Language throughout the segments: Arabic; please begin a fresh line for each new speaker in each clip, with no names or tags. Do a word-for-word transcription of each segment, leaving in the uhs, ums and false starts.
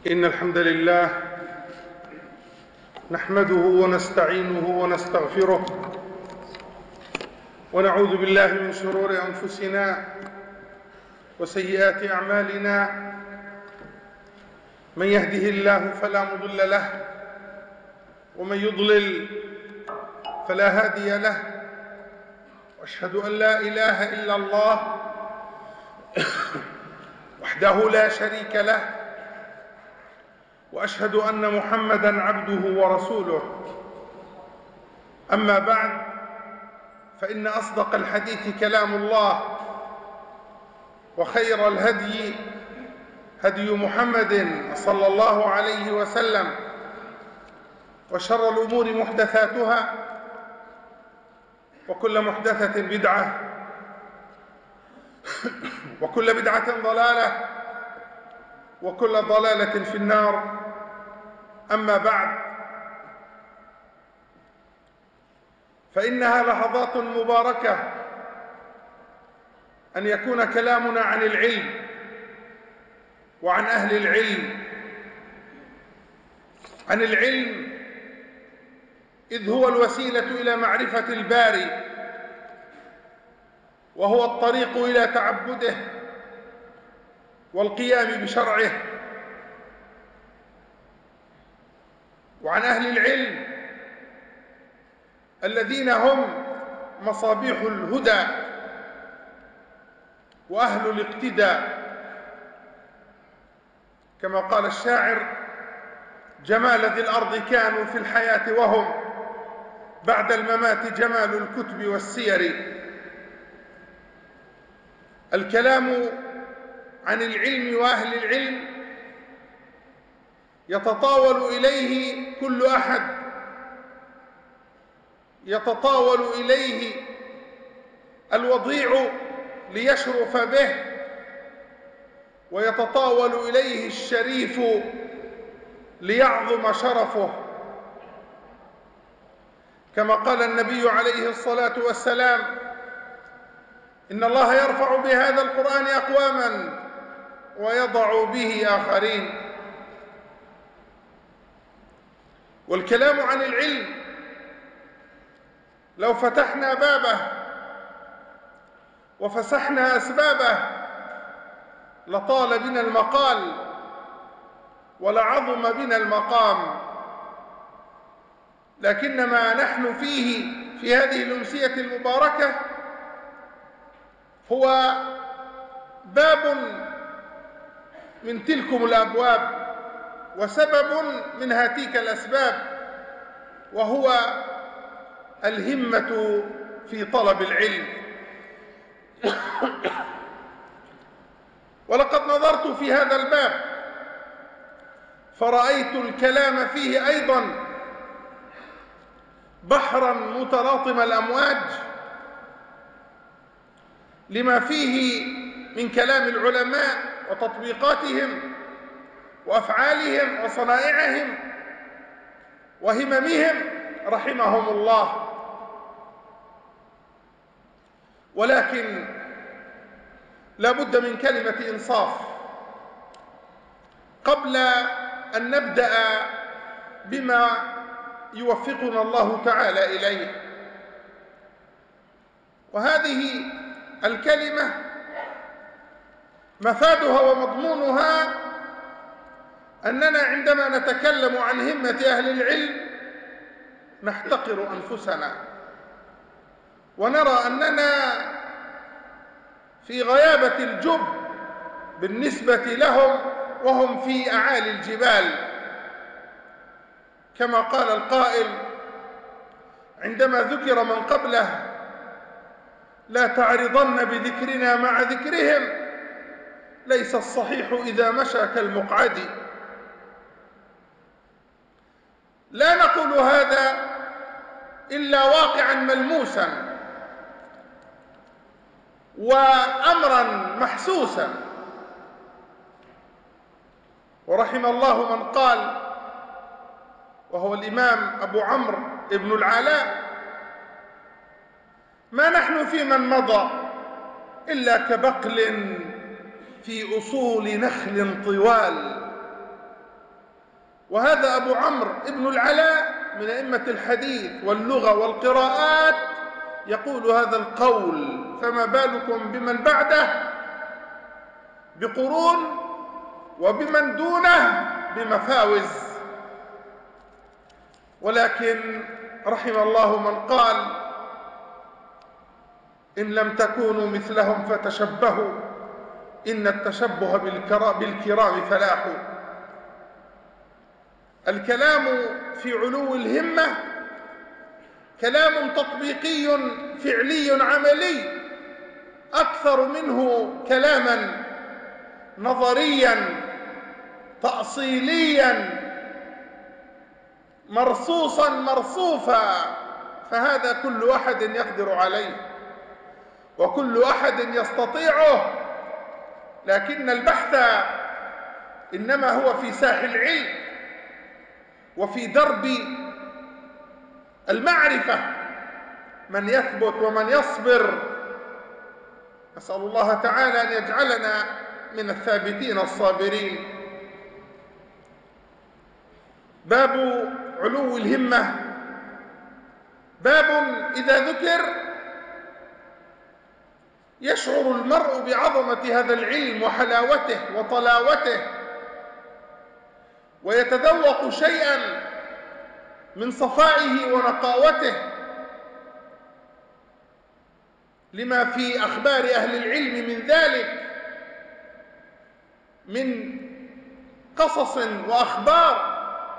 إن الحمد لله نحمده ونستعينه ونستغفره ونعوذ بالله من شرور أنفسنا وسيئات أعمالنا. من يهده الله فلا مضل له ومن يضلل فلا هادي له، وأشهد أن لا إله إلا الله وحده لا شريك له، وأشهد أن محمدًا عبده ورسوله. أما بعد، فإن أصدق الحديث كلام الله، وخير الهدي هدي محمد صلى الله عليه وسلم، وشر الأمور محدثاتها، وكل محدثة بدعة، وكل بدعة ضلالة، وكل ضلالة في النار. أما بعد، فإنها لحظات مباركة أن يكون كلامنا عن العلم وعن أهل العلم، عن العلم إذ هو الوسيلة إلى معرفة الباري، وهو الطريق إلى تعبده والقيام بشرعه. وعن أهل العلم الذين هم مصابيح الهدى وأهل الاقتداء، كما قال الشاعر: جمال ذي الأرض كانوا في الحياة وهم بعد الممات جمال الكتب والسير. الكلام عن العلم وأهل العلم يتطاول إليه كل أحد، يتطاول إليه الوضيع ليشرف به، ويتطاول إليه الشريف ليعظم شرفه، كما قال النبي عليه الصلاة والسلام: إن الله يرفع بهذا القرآن أقواما ويضع به آخرين. والكلام عن العلم لو فتحنا بابه وفسحنا أسبابه لطال بنا المقال ولعظم بنا المقام، لكن ما نحن فيه في هذه الأمسية المباركة هو باب من تلكم الأبواب وسبب من هاتيك الأسباب، وهو الهمة في طلب العلم. ولقد نظرت في هذا الباب فرأيت الكلام فيه أيضا بحرا متلاطم الأمواج، لما فيه من كلام العلماء وتطبيقاتهم وأفعالهم وصنائعهم وهممهم رحمهم الله. ولكن لا بد من كلمة إنصاف قبل أن نبدأ بما يوفقنا الله تعالى إليه. وهذه الكلمة مفادها ومضمونها أننا عندما نتكلم عن همة أهل العلم نحتقر أنفسنا، ونرى أننا في غيابة الجب بالنسبة لهم وهم في أعالي الجبال، كما قال القائل عندما ذكر من قبله: لا تعرضن بذكرنا مع ذكرهم، ليس الصحيح إذا مشى كالمقعد. لا نقول هذا إلا واقعا ملموسا وأمرا محسوسا. ورحم الله من قال، وهو الإمام أبو عمرو ابن العلاء: ما نحن في من مضى إلا كبقل في أصول نخل طوال، وهذا أبو عمرو ابن العلاء من أئمة الحديث واللغة والقراءات يقول هذا القول، فما بالكم بمن بعده بقرون وبمن دونه بمفاوز. ولكن رحم الله من قال إن لم تكونوا مثلهم فتشبهوا إن التشبه بالكرام فلاح. الكلام في علو الهمة كلام تطبيقي فعلي عملي أكثر منه كلاما نظريا تأصيليا مرصوصا مرصوفا، فهذا كل أحد يقدر عليه وكل أحد يستطيعه، لكن البحث إنما هو في ساح العلم وفي درب المعرفة، من يثبت ومن يصبر. أسأل الله تعالى أن يجعلنا من الثابتين الصابرين. باب علو الهمة باب إذا ذكر يشعر المرء بعظمة هذا العلم وحلاوته وطلاوته، ويتذوق شيئا من صفائه ونقاوته، لما في أخبار أهل العلم من ذلك من قصص وأخبار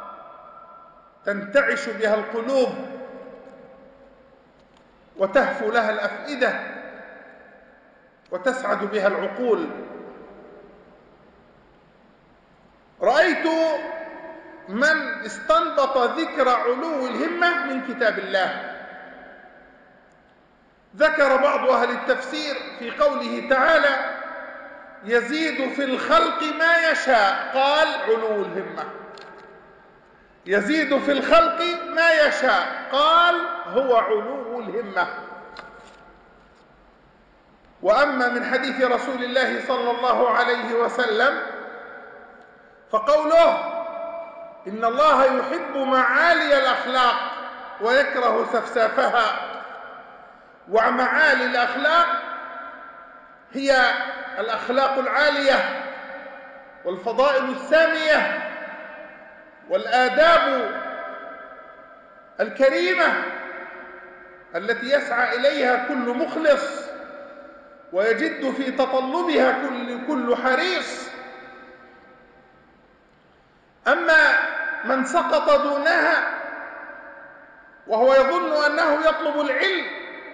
تنتعش بها القلوب وتهفو لها الأفئدة وتسعد بها العقول. رأيت من استنبط ذكر علو الهمة من كتاب الله. ذكر بعض أهل التفسير في قوله تعالى يزيد في الخلق ما يشاء، قال علو الهمة. يزيد في الخلق ما يشاء، قال هو علو الهمة. وأما من حديث رسول الله صلى الله عليه وسلم فقوله إن الله يحب معالي الأخلاق ويكره سفسافها. ومعالي الأخلاق هي الأخلاق العالية والفضائل السامية والآداب الكريمة التي يسعى إليها كل مخلص ويجد في تطلبها كل كل حريص. أما من سقط دونها وهو يظن أنه يطلب العلم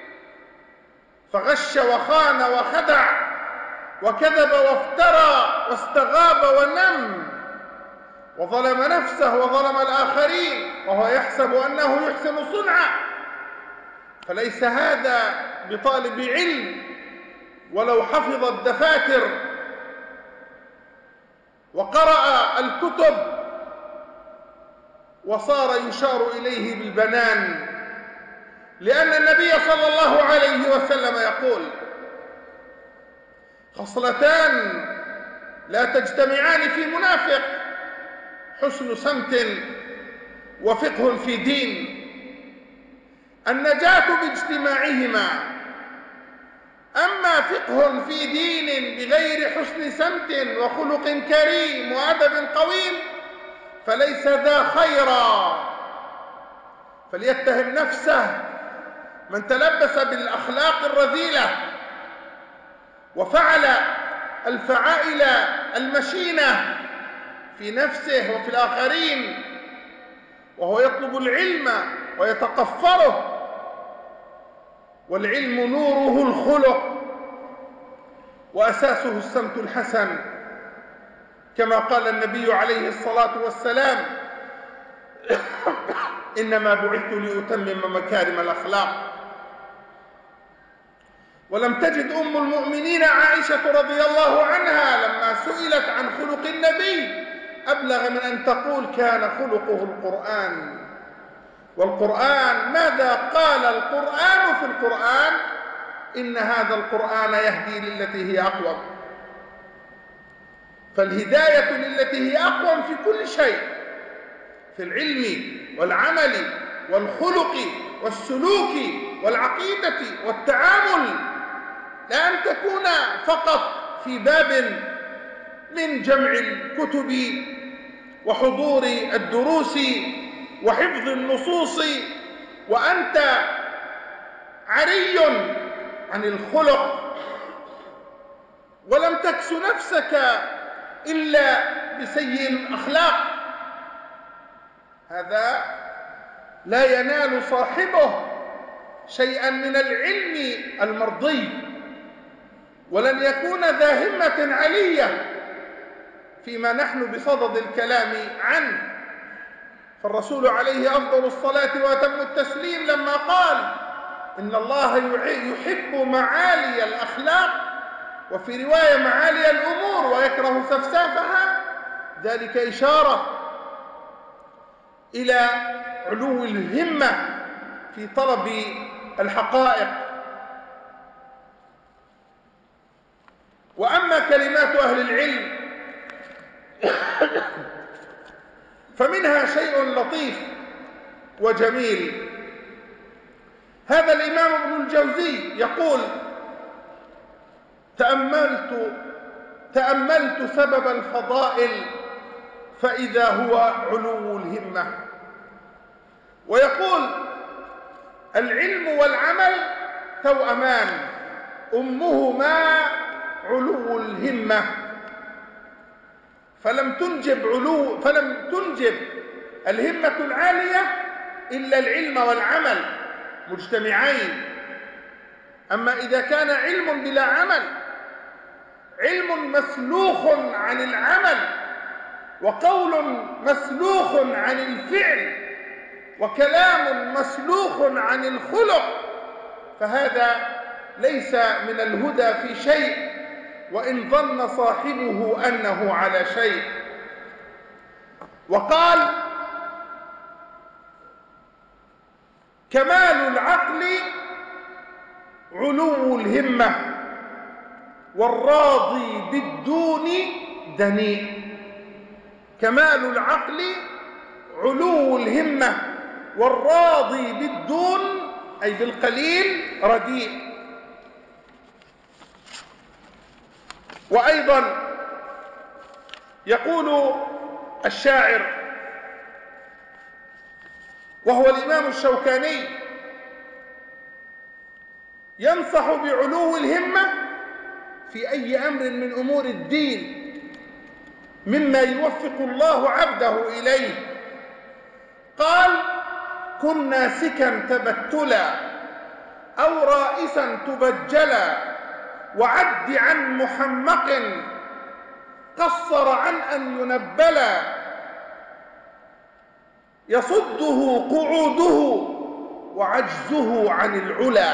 فغش وخان وخدع وكذب وافترى واستغاب ونم وظلم نفسه وظلم الآخرين وهو يحسب أنه يحسن صنعا، فليس هذا بطالب علم ولو حفظ الدفاتر وقرأ الكتب وصار يشار إليه بالبنان، لأن النبي صلى الله عليه وسلم يقول خصلتان لا تجتمعان في منافق: حسن سمت وفقه في دين. النجاة باجتماعهما، أما فقه في دين بغير حسن سمت وخلق كريم وأدب قويم فليس ذا خيرا. فليتهم نفسه من تلبس بالأخلاق الرذيلة وفعل الفعائل المشينة في نفسه وفي الآخرين وهو يطلب العلم ويتقفره، والعلم نوره الخلق وأساسه السمت الحسن، كما قال النبي عليه الصلاة والسلام إنما بعثت لأتمم مكارم الأخلاق. ولم تجد أم المؤمنين عائشة رضي الله عنها لما سئلت عن خلق النبي أبلغ من أن تقول كان خلقه القرآن. والقرآن ماذا قال القرآن في القرآن؟ إن هذا القرآن يهدي للتي هي أقوم. فالهداية للتي هي أقوم في كل شيء، في العلم والعمل والخلق والسلوك والعقيدة والتعامل، لا أن تكون فقط في باب من جمع الكتب وحضور الدروس وحفظ النصوص وأنت عري عن الخلق، ولم تكس نفسك إلا بسيء الأخلاق. هذا لا ينال صاحبه شيئا من العلم المرضي، ولن يكون ذا همة علية فيما نحن بصدد الكلام عنه. فالرسول عليه أفضل الصلاة وأتم التسليم لما قال إن الله يحب معالي الأخلاق، وفي رواية معالي الأمور، ويكره سفسافها، ذلك إشارة إلى علو الهمة في طلب الحقائق. وأما كلمات أهل العلم فمنها شيء لطيف وجميل. هذا الإمام ابن الجوزي يقول: تأملت تأملت سبب الفضائل فإذا هو علو الهمة. ويقول: العلم والعمل توأمان أمهما علو الهمة، فلم تنجب علو فلم تنجب الهمة العالية إلا العلم والعمل مجتمعين. أما إذا كان علم بلا عمل، علم مسلوخ عن العمل، وقول مسلوخ عن الفعل، وكلام مسلوخ عن الخلق، فهذا ليس من الهدى في شيء، وإن ظن صاحبه أنه على شيء. وقال: كمال العقل علو الهمة، والراضي بالدون دنيء. كمال العقل علو الهمة، والراضي بالدون أي بالقليل رديء. وأيضا يقول الشاعر وهو الإمام الشوكاني: ينصح بعلو الهمة في أي أمر من أمور الدين مما يوفق الله عبده إليه. قال: كن ناسكا تبتلا أو رائسا تبجلا، وعد عن محمق قصر عن أن ينبلا، يصده قعوده وعجزه عن العلا.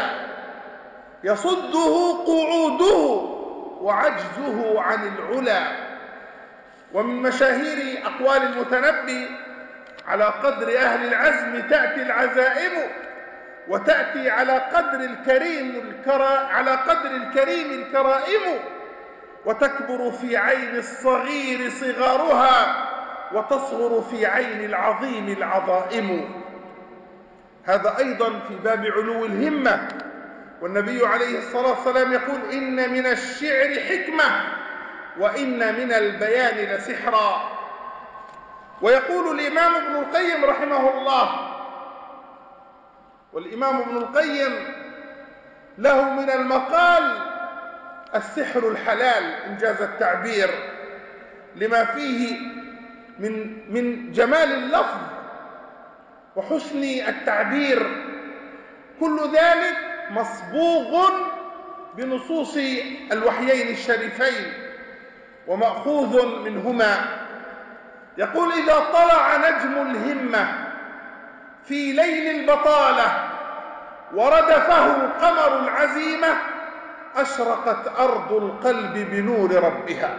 يصده قعوده وعجزه عن العلا. ومن مشاهير أقوال المتنبي: على قدر أهل العزم تأتي العزائم، وتأتي على قدر الكريم الكرا على قدر الكريم الكرائم، وتكبر في عين الصغير صغارها، وتصغر في عين العظيم العظائم. هذا أيضا في باب علو الهمة. والنبي عليه الصلاة والسلام يقول: إن من الشعر حكمة، وإن من البيان لسحرا. ويقول الإمام ابن القيم رحمه الله، والإمام ابن القيم له من المقال السحر الحلال إنجاز التعبير، لما فيه من من جمال اللفظ وحسن التعبير، كل ذلك مصبوغ بنصوص الوحيين الشريفين ومأخوذ منهما. يقول: إذا طلع نجم الهمة في ليل البطالة وردفه قمر العزيمة، أشرقت أرض القلب بنور ربها.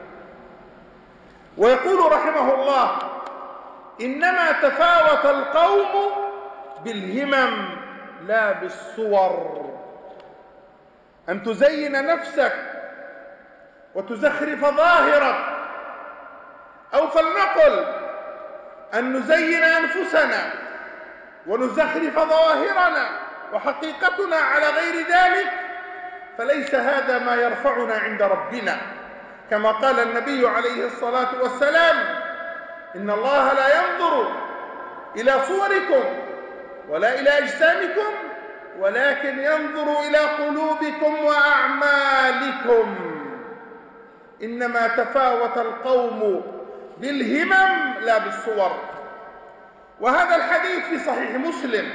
ويقول رحمه الله: إنما تفاوت القوم بالهمم لا بالصور. أن تزين نفسك وتزخرف ظاهرك، أو فلنقل أن نزين أنفسنا ونزخرف ظواهرنا وحقيقتنا على غير ذلك، فليس هذا ما يرفعنا عند ربنا. كما قال النبي عليه الصلاة والسلام: إن الله لا ينظر إلى صوركم ولا إلى أجسامكم ولكن ينظر إلى قلوبكم وأعمالكم. إنما تفاوت القوم بالهمم لا بالصور. وهذا الحديث في صحيح مسلم،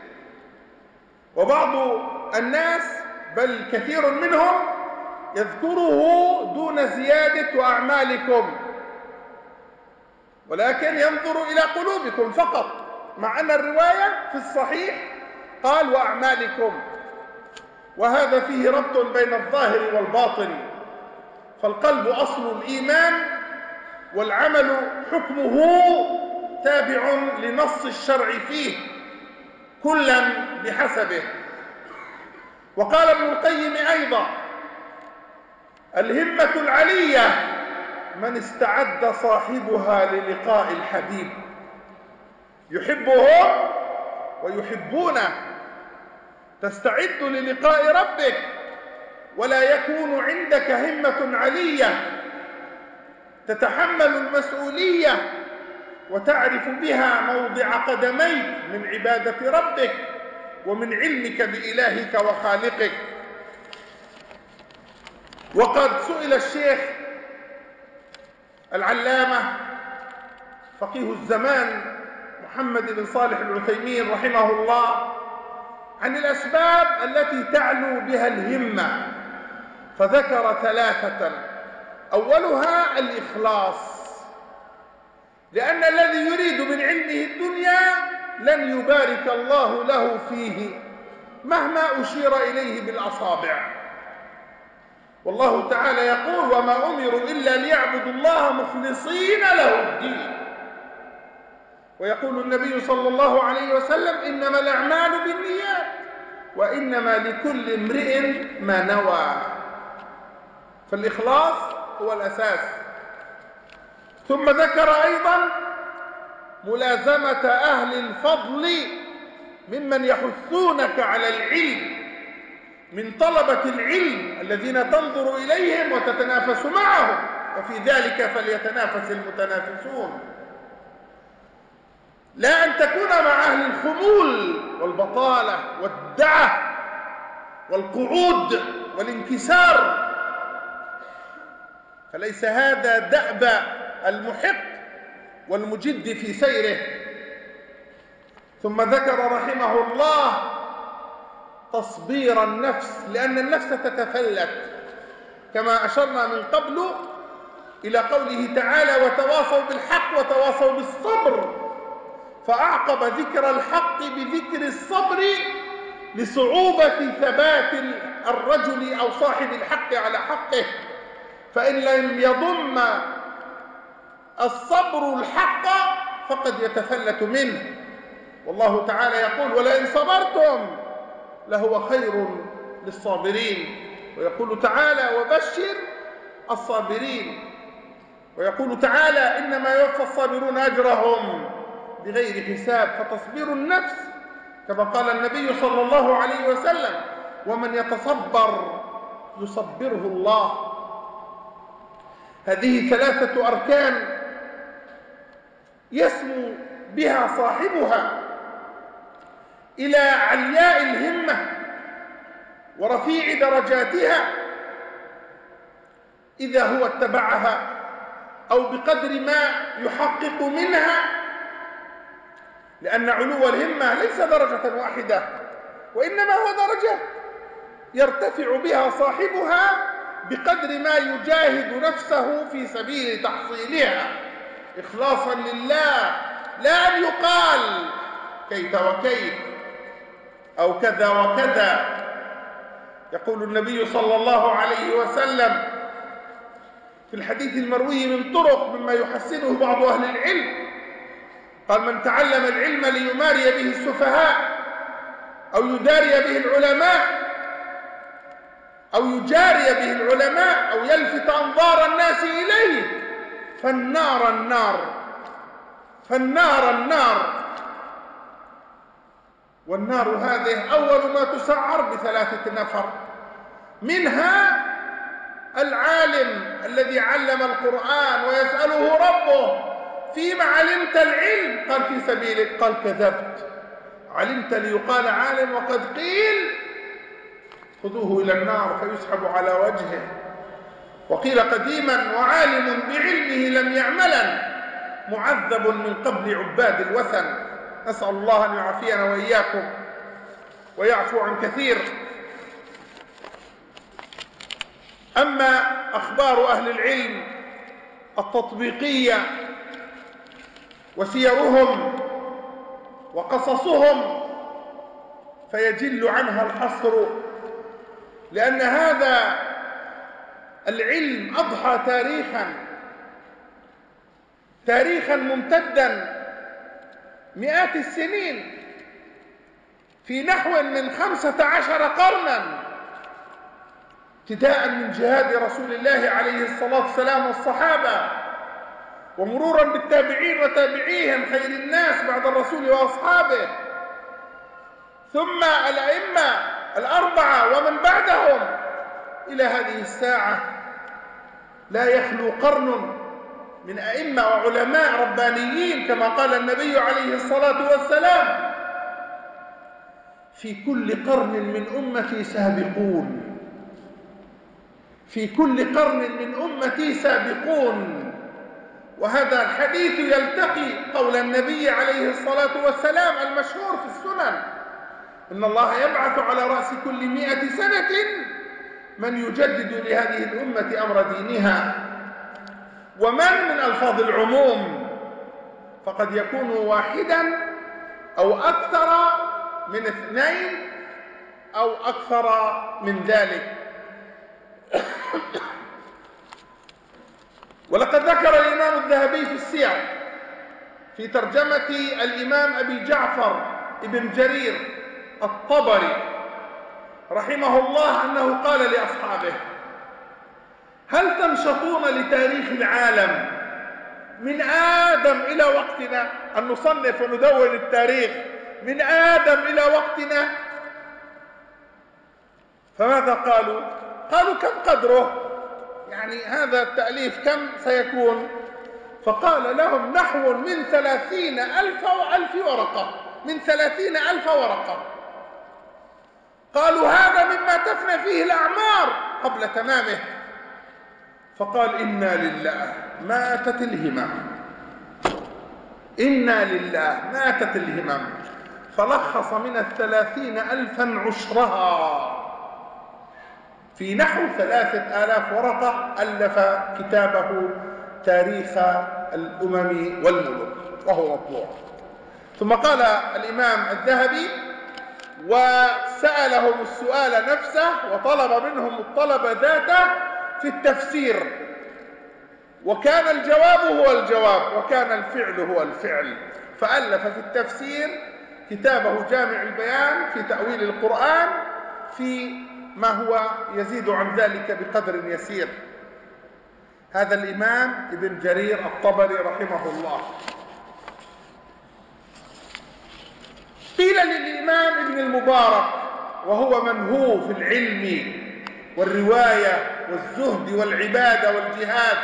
وبعض الناس بل كثير منهم يذكره دون زيادة وأعمالكم، ولكن ينظر إلى قلوبكم فقط، مع أن الرواية في الصحيح قال وأعمالكم، وهذا فيه ربط بين الظاهر والباطن. فالقلب أصل الإيمان، والعمل حكمه تابع لنص الشرع فيه، كلا بحسبه. وقال ابن القيم أيضا: الهمة العلية من استعد صاحبها للقاء الحبيب، يحبهم ويحبونه. تستعد للقاء ربك ولا يكون عندك همة علية تتحمل المسؤولية وتعرف بها موضع قدميك من عبادة ربك ومن علمك بإلهك وخالقك. وقد سئل الشيخ العلامة فقيه الزمان محمد بن صالح العثيمين رحمه الله عن الأسباب التي تعلو بها الهمة، فذكر ثلاثة. أولها الإخلاص، لأن الذي يريد من علمه الدنيا لن يبارك الله له فيه مهما أشير إليه بالأصابع. والله تعالى يقول: وما أمروا إلا ليعبدوا الله مخلصين له الدين. ويقول النبي صلى الله عليه وسلم: إنما الأعمال بالنيات وإنما لكل امرئ ما نوى. فالإخلاص هو الأساس. ثم ذكر أيضا ملازمة أهل الفضل ممن يحثونك على العلم، من طلبة العلم الذين تنظر إليهم وتتنافس معهم، وفي ذلك فليتنافس المتنافسون. لا أن تكون مع أهل الخمول والبطالة والدعة والقعود والانكسار، فليس هذا دأب المحق والمجد في سيره. ثم ذكر رحمه الله تصبير النفس، لأن النفس تتفلت، كما أشرنا من قبل إلى قوله تعالى: وتواصوا بالحق وتواصوا بالصبر، فأعقب ذكر الحق بذكر الصبر لصعوبة ثبات الرجل أو صاحب الحق على حقه، فإن لم يضم الصبر الحق فقد يتفلت منه. والله تعالى يقول: ولئن صبرتم لهو خير للصابرين. ويقول تعالى: وبشر الصابرين. ويقول تعالى: إنما يوفى الصابرون أجرهم بغير حساب. فتصبير النفس كما قال النبي صلى الله عليه وسلم: ومن يتصبر يصبره الله. هذه ثلاثة أركان يسمو بها صاحبها إلى علياء الهمة ورفيع درجاتها إذا هو اتبعها، أو بقدر ما يحقق منها، لأن علو الهمة ليس درجة واحدة، وإنما هو درجة يرتفع بها صاحبها بقدر ما يجاهد نفسه في سبيل تحصيلها إخلاصا لله، لا أن يقال كيف وكيف أو كذا وكذا. يقول النبي صلى الله عليه وسلم في الحديث المروي من طرق مما يحسنه بعض أهل العلم، قال: من تعلم العلم ليماري به السفهاء أو يداري به العلماء أو يجاري به العلماء أو يلفت أنظار الناس إليه فالنار النار. فالنار النار، والنار هذه أول ما تسعر بثلاثة نفر، منها العالم الذي علم القرآن ويسأله ربه فيما علمت العلم؟ قال في سبيلك. قال كذبت، علمت ليقال عالم وقد قيل خذوه إلى النار فيسحب على وجهه. وقيل قديما وعالم بعلمه لم يعملا معذب من قبل عباد الوثن. نسأل الله أن يعافينا وإياكم ويعفو عن كثير. أما أخبار أهل العلم التطبيقية وسيرهم وقصصهم فيجل عنها الحصر، لأن هذا العلم أضحى تاريخا تاريخا ممتدا مئات السنين، في نحو من خمسة عشر قرنا، ابتداء من جهاد رسول الله عليه الصلاة والسلام والصحابة، ومرورا بالتابعين وتابعيهم خير الناس بعد الرسول وأصحابه، ثم الأئمة الأربعة ومن بعدهم إلى هذه الساعة. لا يخلو قرن من أئمة وعلماء ربانيين كما قال النبي عليه الصلاة والسلام: في كل قرن من أمتي سابقون، في كل قرن من أمتي سابقون. وهذا الحديث يلتقي قول النبي عليه الصلاة والسلام المشهور في السنن: إن الله يبعث على رأس كل مئة سنة من يجدد لهذه الأمة أمر دينها. ومن من ألفاظ العموم، فقد يكون واحدا أو أكثر من اثنين أو أكثر من ذلك. ولقد ذكر الإمام الذهبي في السير في ترجمة الإمام أبي جعفر ابن جرير الطبري رحمه الله أنه قال لأصحابه: هل تنشطون لتاريخ العالم من آدم إلى وقتنا؟ أن نصنف وندون التاريخ من آدم إلى وقتنا. فماذا قالوا؟ قالوا: كم قدره؟ يعني هذا التأليف كم سيكون؟ فقال لهم: نحو من ثلاثين ألف وألف ورقة، من ثلاثين ألف ورقة. قالوا: هذا مما تفنى فيه الأعمار قبل تمامه. فقال: إنا لله، ماتت الهمم، إنا لله، ماتت الهمم. فلخص من الثلاثين ألفا عشرها في نحو ثلاثة آلاف ورقة، ألف كتابه تاريخ الأمم والملوك، وهو مطبوع. ثم قال الإمام الذهبي: وسألهم السؤال نفسه وطلب منهم الطلب ذاته في التفسير، وكان الجواب هو الجواب وكان الفعل هو الفعل، فألف في التفسير كتابه جامع البيان في تأويل القرآن، في ما هو يزيد عن ذلك بقدر يسير. هذا الإمام ابن جرير الطبري رحمه الله. قيل للإمام ابن المبارك وهو من هو في العلم والرواية والزهد والعبادة والجهاد: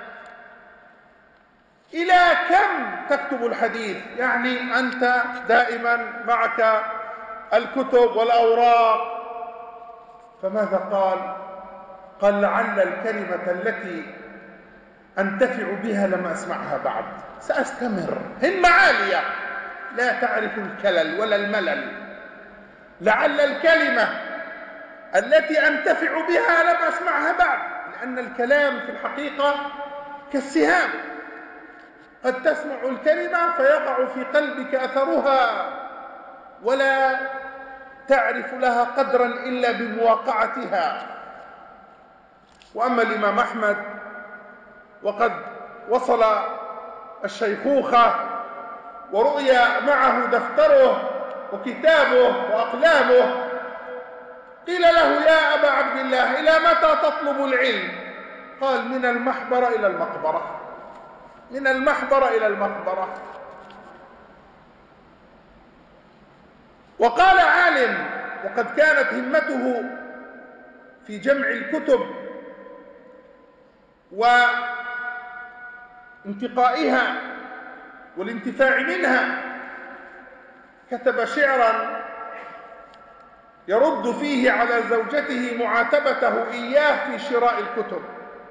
إلى كم تكتب الحديث؟ يعني أنت دائما معك الكتب والأوراق. فماذا قال؟ قال: لعل الكلمة التي أنتفع بها لم أسمعها بعد، سأستمر، همة عالية لا تعرف الكلل ولا الملل. لعل الكلمة التي أنتفع بها لم أسمعها بعد، لأن الكلام في الحقيقة كالسهام، قد تسمع الكلمة فيقع في قلبك أثرها ولا تعرف لها قدرا إلا بمواقعتها. وأما الإمام أحمد وقد وصل الشيخوخة ورؤي معه دفتره وكتابه وأقلامه، قيل له: يا أبا عبد الله، إلى متى تطلب العلم؟ قال: من المحبرة إلى المقبرة، من المحبرة إلى المقبرة. وقال عالم وقد كانت همته في جمع الكتب وانتقائها والانتفاع منها، كتب شعرا يرد فيه على زوجته معاتبته إياه في شراء الكتب.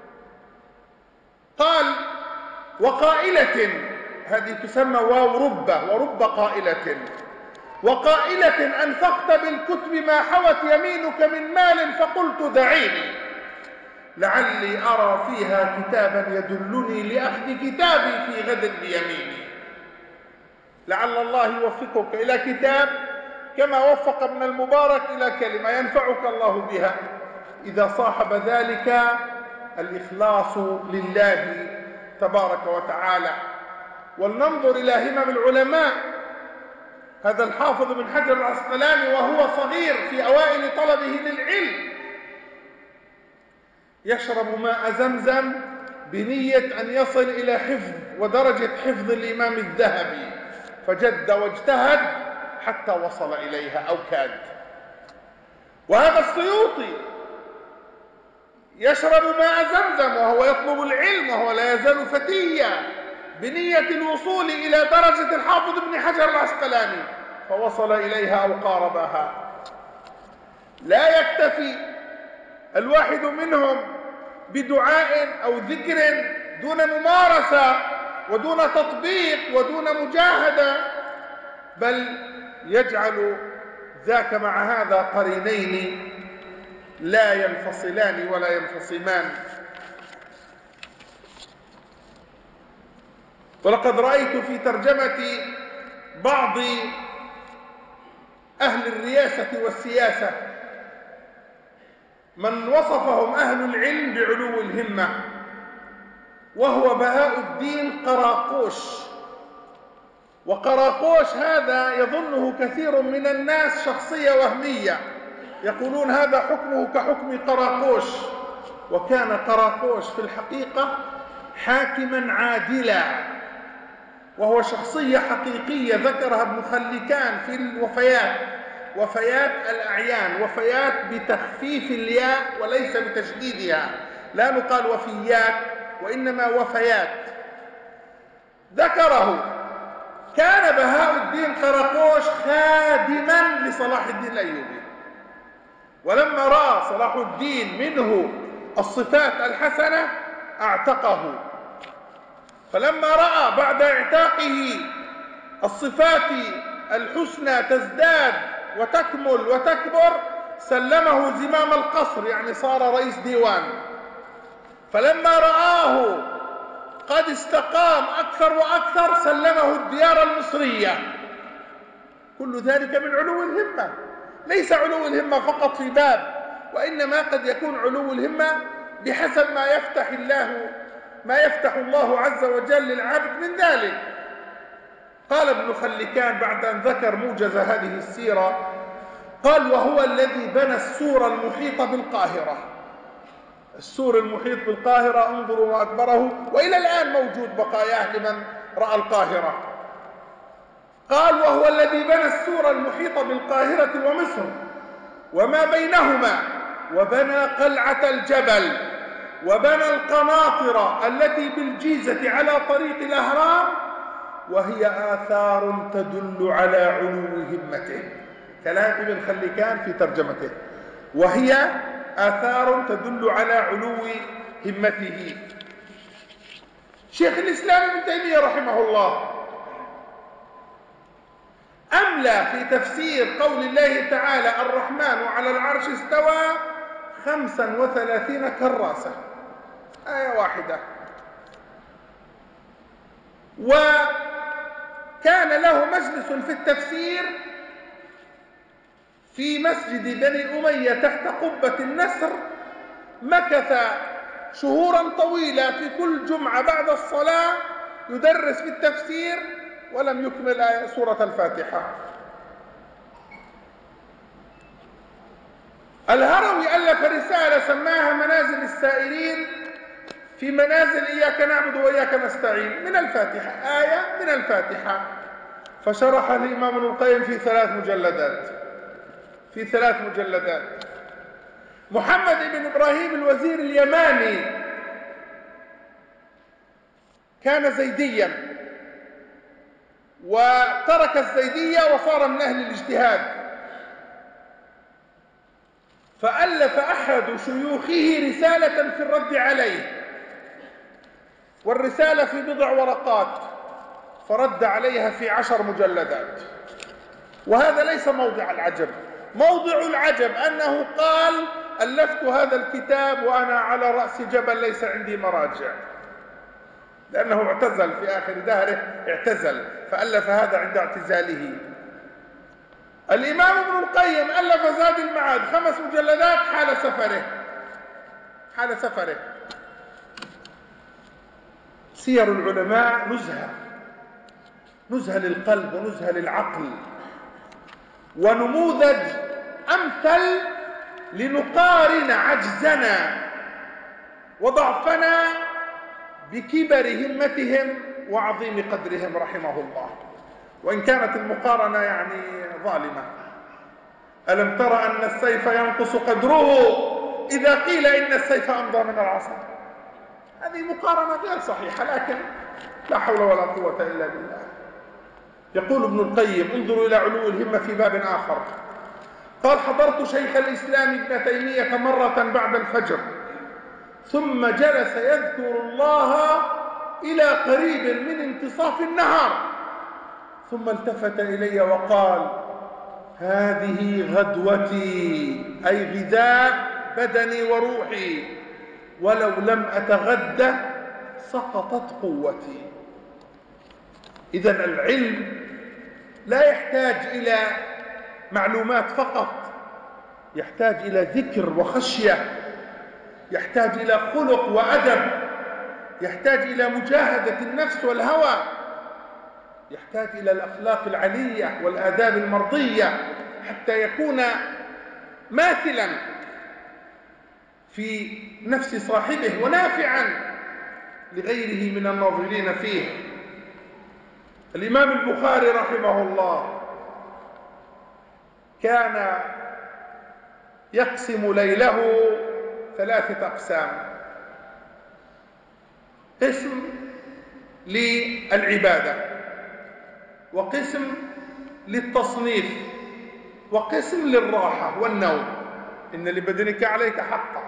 قال: وقائلة، هذه تسمى واو ربة، ورب قائلة، وقائلة أنفقت بالكتب ما حوت يمينك من مال فقلت دعيني لعلي أرى فيها كتابا يدلني لأخذ كتابي في غد بيميني. لعل الله يوفقك إلى كتاب كما وفق ابن المبارك إلى كلمة ينفعك الله بها إذا صاحب ذلك الإخلاص لله تبارك وتعالى. ولننظر إلى همم العلماء. هذا الحافظ بن حجر العسقلاني وهو صغير في أوائل طلبه للعلم يشرب ماء زمزم بنية أن يصل إلى حفظ ودرجة حفظ الإمام الذهبي، فجد واجتهد حتى وصل إليها أو كاد. وهذا السيوطي يشرب ماء زمزم وهو يطلب العلم وهو لا يزال فتيا بنية الوصول إلى درجة الحافظ بن حجر العسقلاني، فوصل إليها أو قاربها. لا يكتفي الواحد منهم بدعاء أو ذكر دون ممارسة ودون تطبيق ودون مجاهدة، بل يجعل ذاك مع هذا قرينين لا ينفصلان ولا ينفصمان. ولقد رأيت في ترجمة بعض أهل الرياسة والسياسة من وصفهم أهل العلم بعلو الهمة، وهو بهاء الدين قراقوش. وقراقوش هذا يظنه كثير من الناس شخصية وهمية، يقولون هذا حكمه كحكم قراقوش، وكان قراقوش في الحقيقة حاكما عادلا، وهو شخصية حقيقية ذكرها ابن خلكان في الوفيات، وفيات الأعيان، وفيات بتخفيف الياء وليس بتشديدها، لا نقال وفيات وإنما وفيات. ذكره كان بهاء الدين قراقوش خادما لصلاح الدين الأيوبي، ولما رأى صلاح الدين منه الصفات الحسنة اعتقه، فلما رأى بعد اعتاقه الصفات الحسنى تزداد وتكمل وتكبر سلمه زمام القصر، يعني صار رئيس ديوان. فلما رآه قد استقام أكثر وأكثر سلمه الديار المصرية. كل ذلك من علو الهمة. ليس علو الهمة فقط في باب، وإنما قد يكون علو الهمة بحسب ما يفتح الله ما يفتح الله عز وجل للعبد من ذلك. قال ابن خلكان بعد أن ذكر موجز هذه السيرة، قال: وهو الذي بنى السور المحيط بالقاهرة. السور المحيط بالقاهرة انظروا ما أكبره، وإلى الآن موجود بقاياه لمن رأى القاهرة. قال: وهو الذي بنى السور المحيط بالقاهرة ومصر وما بينهما، وبنى قلعة الجبل، وبنى القناطر التي بالجيزة على طريق الأهرام، وهي آثار تدل على علو همته. كلام ابن خلكان في ترجمته، وهي آثار تدل على علو همته. شيخ الإسلام ابن تيمية رحمه الله أملى في تفسير قول الله تعالى الرحمن على العرش استوى خمسا وثلاثين كراسة، آية واحدة. وكان له مجلس في التفسير في مسجد بني أمية تحت قبة النسر، مكث شهورا طويلة في كل جمعة بعد الصلاة يدرس في التفسير ولم يكمل آية سورة الفاتحة. الهروي ألف رسالة سماها منازل السائرين في منازل إياك نعبد وإياك نستعين، من الفاتحة، آية من الفاتحة. فشرح الإمام ابن القيم في ثلاث مجلدات في ثلاث مجلدات محمد بن إبراهيم الوزير اليماني كان زيديا وترك الزيدية وصار من أهل الاجتهاد، فألف أحد شيوخه رسالة في الرد عليه، والرسالة في بضع ورقات، فرد عليها في عشر مجلدات. وهذا ليس موضع العجب، موضع العجب أنه قال: ألفت هذا الكتاب وأنا على رأس جبل ليس عندي مراجع، لأنه اعتزل في آخر دهره، اعتزل فألف هذا عند اعتزاله. الإمام ابن القيم ألف زاد المعاد خمس مجلدات حال سفره حال سفره سير العلماء نزهة نزهة للقلب ونزهة للعقل، ونموذج أمثل لنقارن عجزنا وضعفنا بكبر همتهم وعظيم قدرهم رحمه الله، وإن كانت المقارنة يعني ظالمة. ألم تر أن السيف ينقص قدره إذا قيل إن السيف أمضى من العصا؟ هذه مقارنة غير صحيحة، لكن لا حول ولا قوة إلا بالله. يقول ابن القيم: انظروا إلى علو الهمة في باب آخر. قال: حضرت شيخ الإسلام ابن تيمية مرة بعد الفجر، ثم جلس يذكر الله إلى قريب من انتصاف النهار، ثم التفت إلي وقال: هذه غدوتي، أي غذاء بدني وروحي، ولو لم أتغدى سقطت قوتي. إذن العلم لا يحتاج إلى معلومات فقط، يحتاج إلى ذكر وخشية، يحتاج إلى خلق وأدب، يحتاج إلى مجاهدة النفس والهوى، يحتاج إلى الأخلاق العلية والآداب المرضية حتى يكون ماثلا في نفس صاحبه ونافعا لغيره من الناظرين فيه. الإمام البخاري رحمه الله كان يقسم ليله ثلاثة أقسام: قسم للعبادة، وقسم للتصنيف، وقسم للراحة والنوم. إن لبدنك عليك حقا.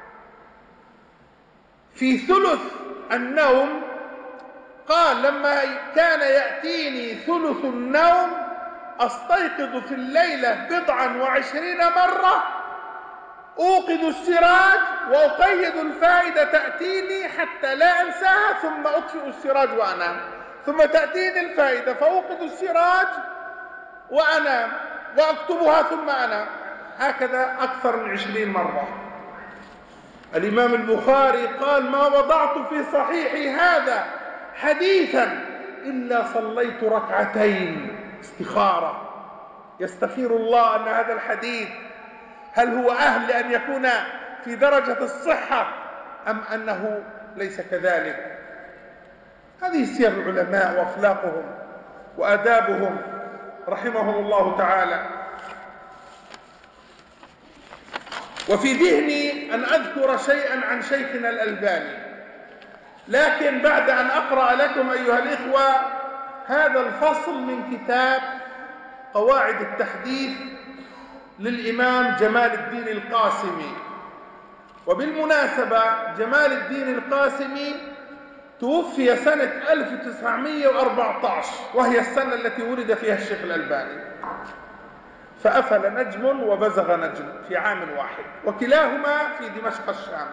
في ثلث النوم قال: لما كان يأتيني ثلث النوم أستيقظ في الليلة بضعا وعشرين مرة، أوقد السراج وأقيد الفائدة تأتيني حتى لا أنساها، ثم أطفئ السراج وأنام، ثم تأتيني الفائدة فأوقد السراج وأنام وأكتبها ثم أنام، هكذا أكثر من عشرين مرة. الإمام البخاري قال: ما وضعت في صحيحي هذا حديثا إلا صليت ركعتين استخارة، يستخير الله أن هذا الحديث هل هو أهل لأن يكون في درجة الصحة أم أنه ليس كذلك. هذه سير العلماء وأخلاقهم وآدابهم رحمهم الله تعالى. وفي ذهني أن أذكر شيئا عن شيخنا الألباني، لكن بعد أن أقرأ لكم أيها الإخوة هذا الفصل من كتاب قواعد التحديث للإمام جمال الدين القاسمي. وبالمناسبة جمال الدين القاسمي توفي سنة ألف وتسعمائة وأربعة عشر، وهي السنة التي ولد فيها الشيخ الألباني، فأفل نجم وبزغ نجم في عام واحد، وكلاهما في دمشق الشام.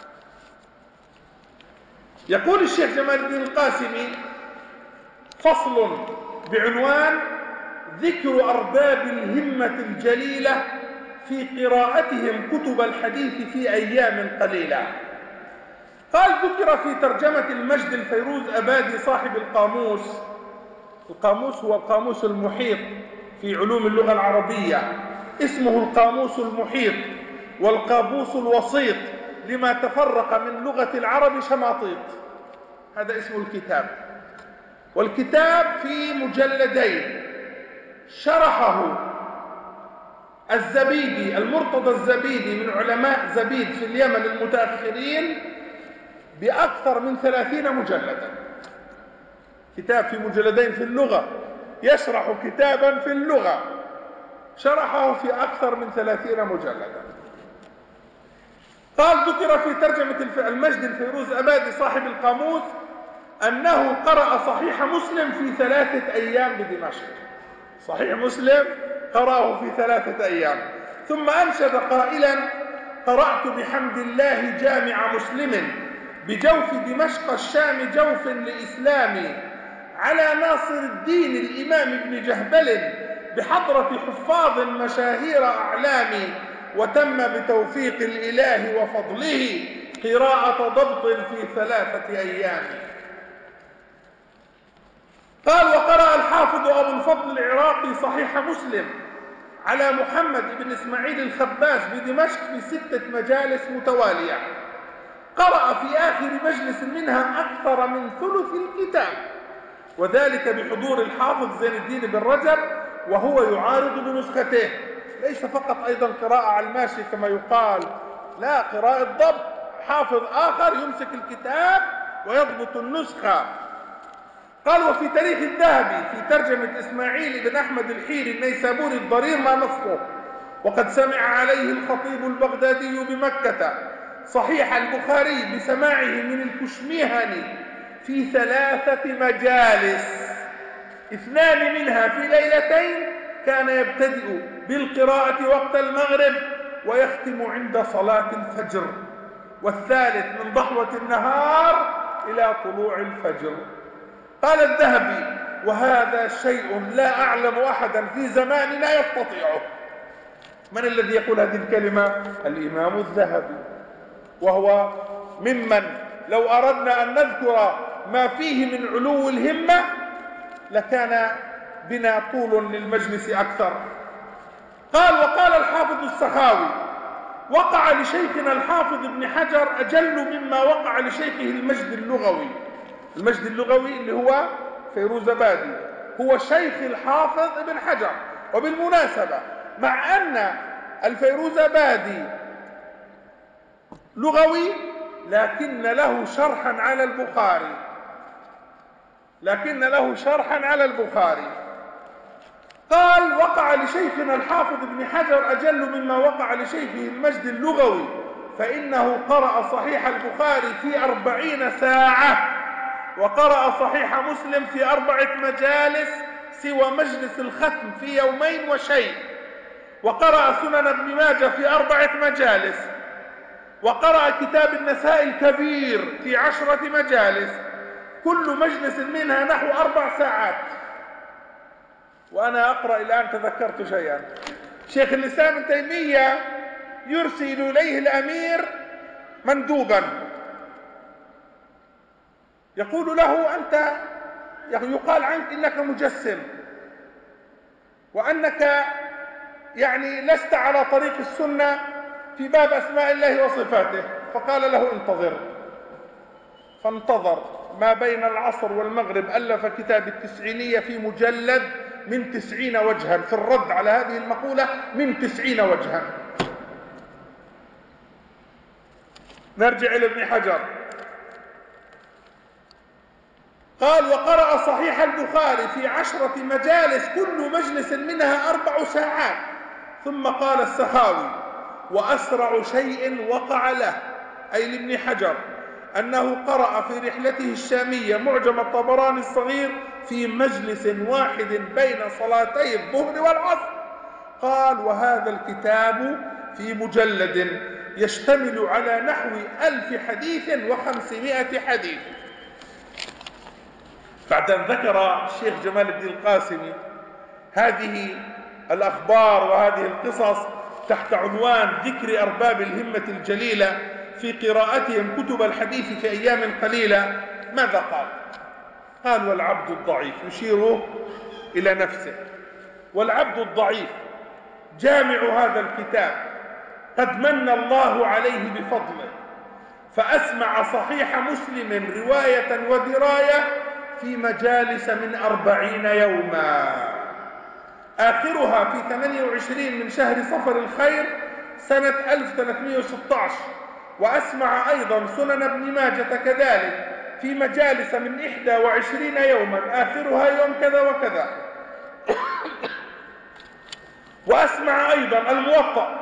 يقول الشيخ جمال الدين القاسمي: فصل بعنوان ذكر أرباب الهمة الجليلة في قراءتهم كتب الحديث في أيام قليلة. قال: ذكر في ترجمة المجد الفيروز أبادي صاحب القاموس، القاموس هو القاموس المحيط في علوم اللغة العربية، اسمه القاموس المحيط والقابوس الوسيط لما تفرق من لغة العرب شماطيط، هذا اسم الكتاب. والكتاب في مجلدين، شرحه الزبيدي المرتضى الزبيدي من علماء زبيد في اليمن المتأخرين بأكثر من ثلاثين مجلدا. كتاب في مجلدين في اللغة يشرح كتابا في اللغة شرحه في أكثر من ثلاثين مجلدا. قال ذكر في ترجمة المجد الفيروز أبادي صاحب القاموس أنه قرأ صحيح مسلم في ثلاثة أيام بدمشق. صحيح مسلم قرأه في ثلاثة أيام، ثم أنشد قائلا: قرأت بحمد الله جامع مسلم بجوف دمشق الشام جوف لإسلامي على ناصر الدين الإمام ابن جهبل بحضرة حفاظ مشاهير أعلامي، وتم بتوفيق الإله وفضله قراءة ضبط في ثلاثة أيام. قال: وقرأ الحافظ أبو الفضل العراقي صحيح مسلم على محمد بن إسماعيل الخباز بدمشق في ستة مجالس متوالية. قرأ في آخر مجلس منها أكثر من ثلث الكتاب، وذلك بحضور الحافظ زين الدين بن رجب وهو يعارض بنسخته. ليس فقط أيضا قراءة على الماشي كما يقال، لا، قراءة ضبط، حافظ آخر يمسك الكتاب ويضبط النسخة. قال: وفي تاريخ الذهبي في ترجمة إسماعيل بن أحمد الحيري النيسابوري الضرير ما نصه: وقد سمع عليه الخطيب البغدادي بمكة صحيح البخاري بسماعه من الكشميهني في ثلاثة مجالس، اثنان منها في ليلتين، كان يبتدئ بالقراءة وقت المغرب ويختم عند صلاة الفجر، والثالث من ضحوة النهار إلى طلوع الفجر. قال الذهبي: وهذا شيء لا أعلم أحدا في زماننا يستطيعه. من الذي يقول هذه الكلمة؟ الإمام الذهبي، وهو ممن لو أردنا أن نذكر ما فيه من علو الهمة لكان بنا طول للمجلس أكثر. قال: وقال الحافظ السخاوي: وقع لشيخنا الحافظ ابن حجر أجل مما وقع لشيخه المجد اللغوي. المجد اللغوي اللي هو فيروزبادي هو شيخ الحافظ ابن حجر. وبالمناسبة مع أن الفيروزبادي لغوي لكن له شرحا على البخاري لكن له شرحا على البخاري قال: وقع لشيخنا الحافظ ابن حجر أجل مما وقع لشيخه المجد اللغوي، فإنه قرأ صحيح البخاري في أربعين ساعة، وقرأ صحيح مسلم في أربعة مجالس سوى مجلس الختم في يومين وشيء، وقرأ سنن ابن ماجه في أربعة مجالس، وقرأ كتاب النسائي الكبير في عشرة مجالس، كل مجلس منها نحو أربع ساعات. وأنا أقرأ الآن تذكرت شيئا. شيخ الإسلام ابن تيمية يرسل إليه الأمير مندوبا يقول له: أنت يقال عنك إنك مجسم، وأنك يعني لست على طريق السنة في باب أسماء الله وصفاته. فقال له: انتظر. فانتظر ما بين العصر والمغرب، ألف كتاب التسعينية في مجلد من تسعين وجها في الرد على هذه المقولة، من تسعين وجها. نرجع إلى ابن حجر. قال: وقرأ صحيح البخاري في عشرة مجالس كل مجلس منها أربع ساعات. ثم قال السخاوي: وأسرع شيء وقع له، أي لابن حجر، أنه قرأ في رحلته الشامية معجم الطبراني الصغير في مجلس واحد بين صلاتي الظهر والعصر. قال: وهذا الكتاب في مجلد يشتمل على نحو ألف حديث وخمسمائة حديث. بعد أن ذكر الشيخ جمال الدين القاسمي هذه الأخبار وهذه القصص تحت عنوان ذكر أرباب الهمة الجليلة في قراءتهم كتب الحديث في أيام قليلة، ماذا قال؟ قال: والعبد الضعيف، يشير إلى نفسه، والعبد الضعيف جامع هذا الكتاب قد من الله عليه بفضله، فأسمع صحيح مسلم رواية ودراية في مجالس من أربعين يوما، آخرها في ثمانية وعشرين من شهر صفر الخير سنة ألف وثلاثمائة وستة عشر. وأسمع أيضا سنن ابن ماجة كذلك في مجالس من إحدى وعشرين يوما آخرها يوم كذا وكذا. وأسمع أيضا الموطأ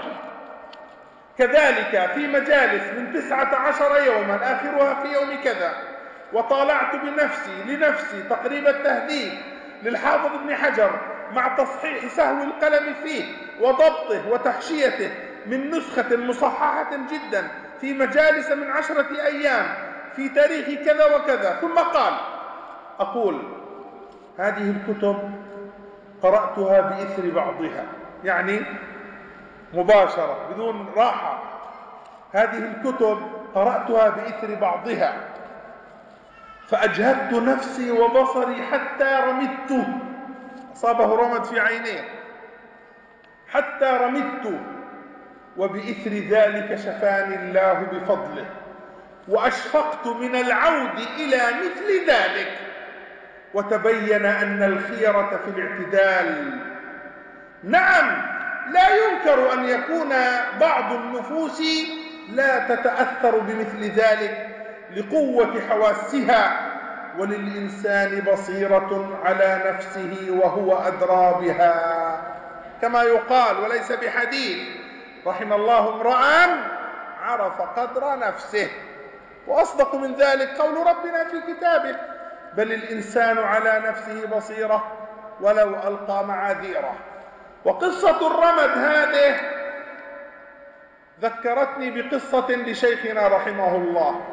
كذلك في مجالس من تسعة عشر يوما آخرها في يوم كذا. وطالعت بنفسي لنفسي تقريب التهذيب للحافظ ابن حجر مع تصحيح سهو القلم فيه وضبطه وتحشيته من نسخة مصححة جدا في مجالس من عشرة أيام في تاريخ كذا وكذا. ثم قال: أقول هذه الكتب قرأتها بإثر بعضها، يعني مباشرة بدون راحة. هذه الكتب قرأتها بإثر بعضها فأجهدت نفسي وبصري حتى رمدت، أصابه رمد في عينيه، حتى رمدت، وبإثر ذلك شفاني الله بفضله، وأشفقت من العود إلى مثل ذلك، وتبين أن الخيرة في الاعتدال. نعم، لا ينكر أن يكون بعض النفوس لا تتأثر بمثل ذلك لقوة حواسها، وللإنسان بصيرة على نفسه وهو أدرى بها، كما يقال وليس بحديث: رحم الله امرأ عرف قدر نفسه. وأصدق من ذلك قول ربنا في كتابه: بل الإنسان على نفسه بصيرة ولو ألقى معاذيره. وقصة الرمد هذه ذكرتني بقصة لشيخنا رحمه الله.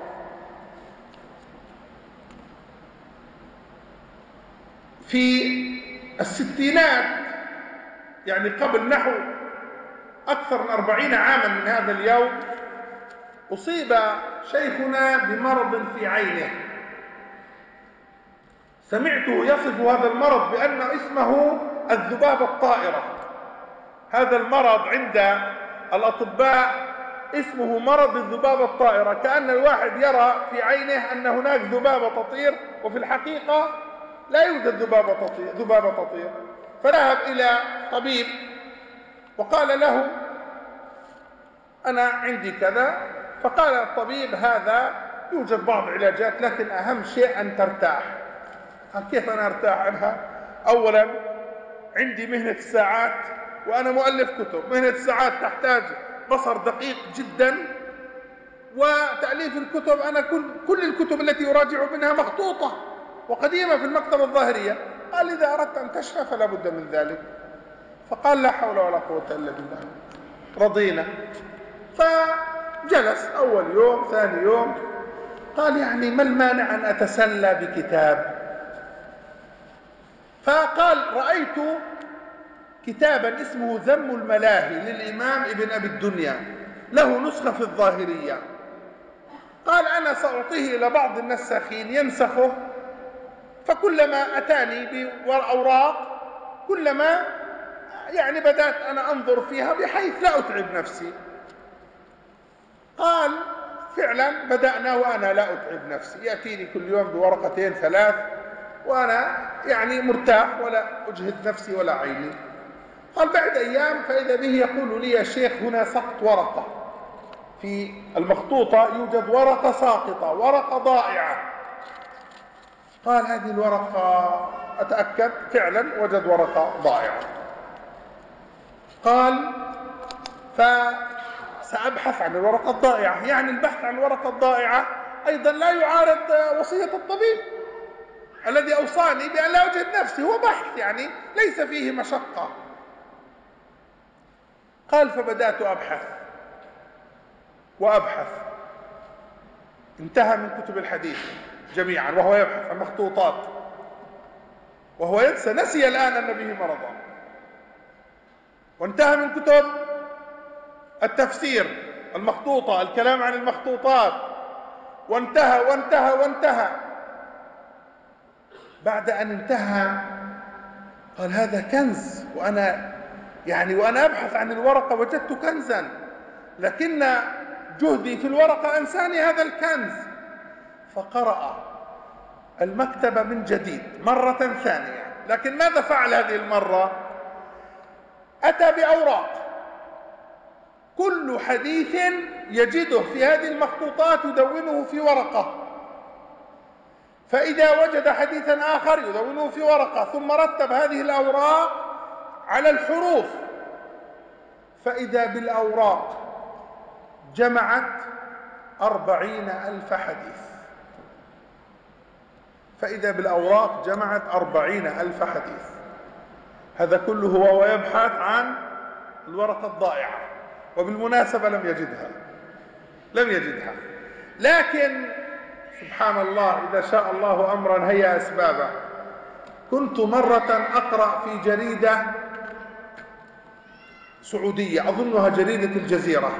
في الستينات، يعني قبل نحو أكثر من أربعين عاما من هذا اليوم، أصيب شيخنا بمرض في عينه. سمعته يصف هذا المرض بأن اسمه الذبابة الطائرة. هذا المرض عند الأطباء اسمه مرض الذبابة الطائرة، كأن الواحد يرى في عينه أن هناك ذبابة تطير، وفي الحقيقة لا يوجد ذبابة تطير, ذبابة تطير. فذهب إلى طبيب وقال له: أنا عندي كذا. فقال الطبيب: هذا يوجد بعض علاجات، لكن أهم شيء أن ترتاح. قال: كيف أنا أرتاح عنها؟ أولا عندي مهنة الساعات، وأنا مؤلف كتب. مهنة الساعات تحتاج بصر دقيق جدا، وتأليف الكتب أنا كل, كل الكتب التي أراجع منها مخطوطة وقديمة في المكتبة الظاهرية. قال: إذا أردت أن تشفى فلا بد من ذلك. فقال: لا حول ولا قوة إلا بالله. رضينا. فجلس أول يوم ثاني يوم، قال: يعني ما المانع أن أتسلى بكتاب؟ فقال: رأيت كتابا اسمه ذم الملاهي للإمام ابن أبي الدنيا، له نسخة في الظاهرية. قال: أنا سأعطيه إلى بعض النساخين ينسخه، فكلما أتاني بأوراق كلما يعني بدأت أنا أنظر فيها بحيث لا أتعب نفسي. قال: فعلا بدأنا وأنا لا أتعب نفسي، يأتيني كل يوم بورقتين ثلاث وأنا يعني مرتاح ولا أجهد نفسي ولا عيني. قال: بعد أيام فإذا به يقول لي: يا شيخ، هنا سقط ورقة في المخطوطة، يوجد ورقة ساقطة، ورقة ضائعة. قال: هذه الورقة أتأكد، فعلا وجد ورقة ضائعة. قال: فسأبحث عن الورقة الضائعة. يعني البحث عن الورقة الضائعة أيضا لا يعارض وصية الطبيب الذي أوصاني بأن لا أجهد نفسي، هو بحث يعني ليس فيه مشقة. قال: فبدأت أبحث وأبحث، انتهى من كتب الحديث جميعا وهو يبحث عن مخطوطات، وهو ينسى نسي الآن أن به مرضا. وانتهى من كتب التفسير المخطوطة، الكلام عن المخطوطات، وانتهى وانتهى وانتهى. بعد أن انتهى قال: هذا كنز، وأنا يعني وأنا أبحث عن الورقة وجدت كنزا، لكن جهدي في الورقة أنساني هذا الكنز. فقرأ المكتبة من جديد مرة ثانية. لكن ماذا فعل هذه المرة؟ أتى بأوراق، كل حديث يجده في هذه المخطوطات يدونه في ورقة، فإذا وجد حديثا آخر يدونه في ورقة، ثم رتب هذه الأوراق على الحروف، فإذا بالأوراق جمعت أربعين ألف حديث. فإذا بالأوراق جمعت أربعين ألف حديث. هذا كله وهو يبحث عن الورقة الضائعة، وبالمناسبة لم يجدها لم يجدها لكن سبحان الله، إذا شاء الله أمرا هيا أسبابه. كنت مرة أقرأ في جريدة سعودية أظنها جريدة الجزيرة،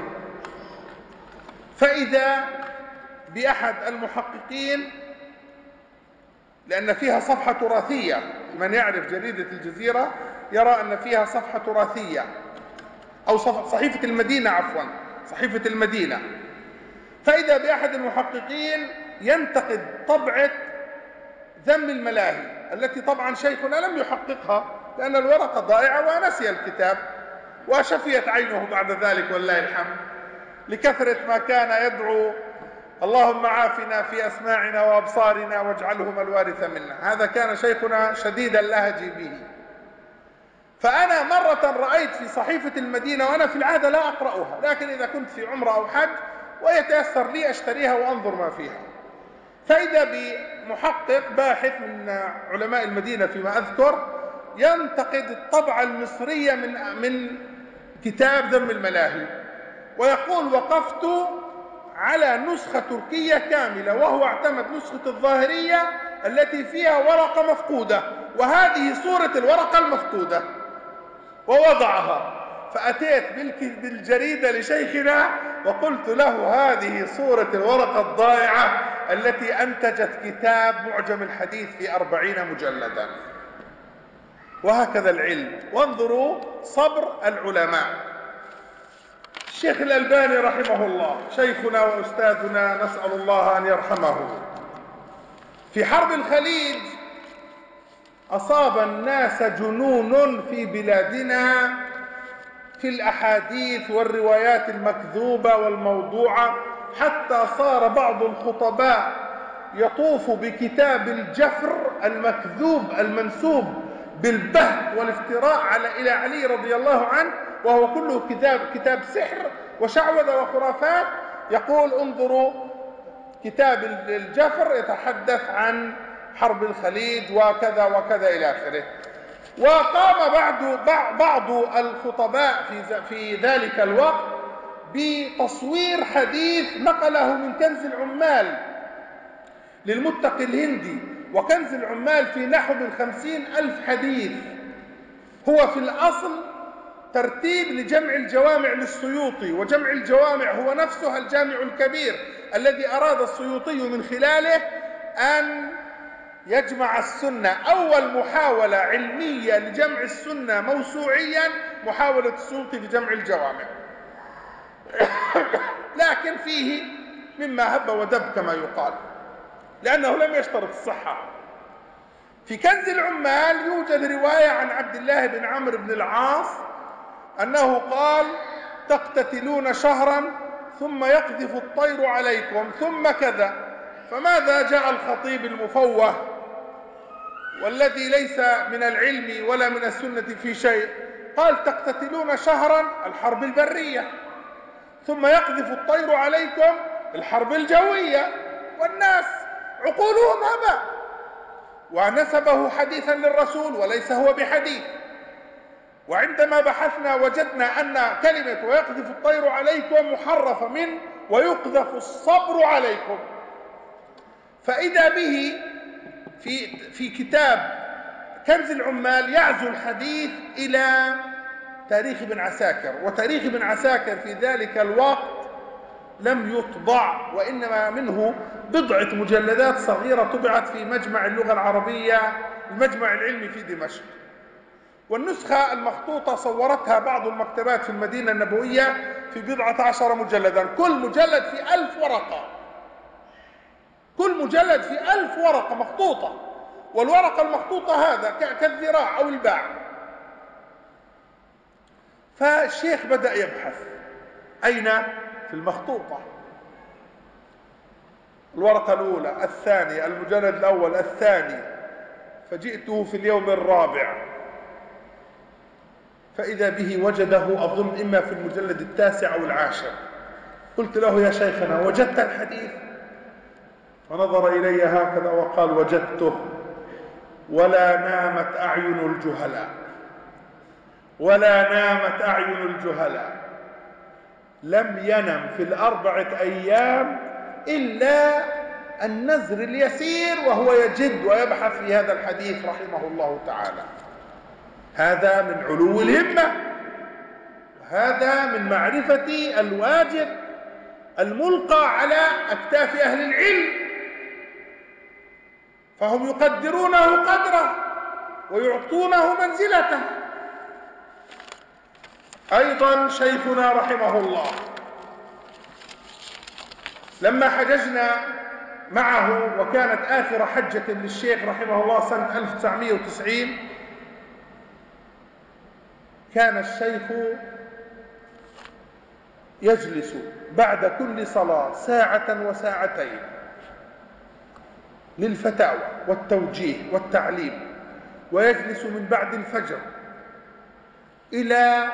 فإذا بأحد المحققين، لأن فيها صفحة تراثية، من يعرف جريدة الجزيرة يرى أن فيها صفحة تراثية، أو صحيفة المدينة عفوا صحيفة المدينة. فإذا بأحد المحققين ينتقد طبعة ذم الملاهي، التي طبعا شيخنا لم يحققها لأن الورقة ضائعة ونسي الكتاب، وشفيت عينه بعد ذلك والله الحمد، لكثرة ما كان يدعو اللهم عافنا في أسماعنا وأبصارنا واجعلهما الوارث منا. هذا كان شيخنا شديد اللهج به. فأنا مرة رأيت في صحيفة المدينة، وأنا في العادة لا أقرأها، لكن إذا كنت في عمرة أو حج ويتيسر لي أشتريها وأنظر ما فيها، فإذا بمحقق باحث من علماء المدينة فيما أذكر ينتقد الطبعة المصرية من من كتاب ذم الملاهي، ويقول: وقفت على نسخة تركية كاملة، وهو اعتمد نسخة الظاهرية التي فيها ورقة مفقودة، وهذه صورة الورقة المفقودة، ووضعها. فأتيت بالجريدة لشيخنا وقلت له: هذه صورة الورقة الضائعة التي أنتجت كتاب معجم الحديث في أربعين مجلدا. وهكذا العلم، وانظروا صبر العلماء. الشيخ الألباني رحمه الله شيخنا وأستاذنا، نسأل الله أن يرحمه، في حرب الخليج أصاب الناس جنون في بلادنا في الأحاديث والروايات المكذوبة والموضوعة، حتى صار بعض الخطباء يطوف بكتاب الجفر المكذوب المنسوب بالبهت والافتراء على إلى علي رضي الله عنه، وهو كله كتاب كتاب سحر وشعوذة وخرافات. يقول: انظروا كتاب الجفر يتحدث عن حرب الخليج وكذا وكذا إلى آخره. وقام بعض بعض الخطباء في في ذلك الوقت بتصوير حديث نقله من كنز العمال للمتقي الهندي، وكنز العمال في نحو من خمسين ألف حديث، هو في الأصل ترتيب لجمع الجوامع للسيوطي، وجمع الجوامع هو نفسها الجامع الكبير الذي أراد السيوطي من خلاله أن يجمع السنة. أول محاولة علمية لجمع السنة موسوعيا محاولة السيوطي في جمع الجوامع، لكن فيه مما هب ودب كما يقال، لأنه لم يشترط الصحة. في كنز العمال يوجد رواية عن عبد الله بن عمرو بن العاص أنه قال: تقتتلون شهرا ثم يقذف الطير عليكم ثم كذا. فماذا جاء الخطيب المفوه والذي ليس من العلم ولا من السنة في شيء، قال: تقتتلون شهرا الحرب البرية، ثم يقذف الطير عليكم الحرب الجوية، والناس عقولهم هباء، ونسبه حديثا للرسول وليس هو بحديث. وعندما بحثنا وجدنا أن كلمة ويقذف الطير عليكم محرفة من ويقذف الصبر عليكم. فإذا به في في كتاب كنز العمال يعزو الحديث إلى تاريخ ابن عساكر، وتاريخ ابن عساكر في ذلك الوقت لم يطبع، وإنما منه بضعة مجلدات صغيرة طبعت في مجمع اللغة العربية، المجمع العلمي في دمشق. والنسخة المخطوطة صورتها بعض المكتبات في المدينة النبوية في بضعة عشر مجلدا، كل مجلد في ألف ورقة، كل مجلد في ألف ورقة مخطوطة، والورقة المخطوطة هذا كالذراع أو الباع. فالشيخ بدأ يبحث. أين؟ في المخطوطة، الورقة الأولى، الثانية، المجلد الأول، الثاني. فجئته في اليوم الرابع فإذا به وجده أظن إما في المجلد التاسع أو العاشر. قلت له: يا شيخنا، وجدت الحديث؟ فنظر إلي هكذا وقال: وجدته، ولا نامت أعين الجهلاء، ولا نامت أعين الجهلاء. لم ينم في الأربعة أيام إلا النزر اليسير وهو يجد ويبحث في هذا الحديث رحمه الله تعالى. هذا من علو الهمة، وهذا من معرفة الواجب الملقى على أكتاف أهل العلم، فهم يقدرونه قدره ويعطونه منزلته. أيضا شيخنا رحمه الله لما حججنا معه، وكانت آخر حجة للشيخ رحمه الله سنة ألف وتسعمائة وتسعين، كان الشيخ يجلس بعد كل صلاة ساعة وساعتين للفتاوى والتوجيه والتعليم، ويجلس من بعد الفجر إلى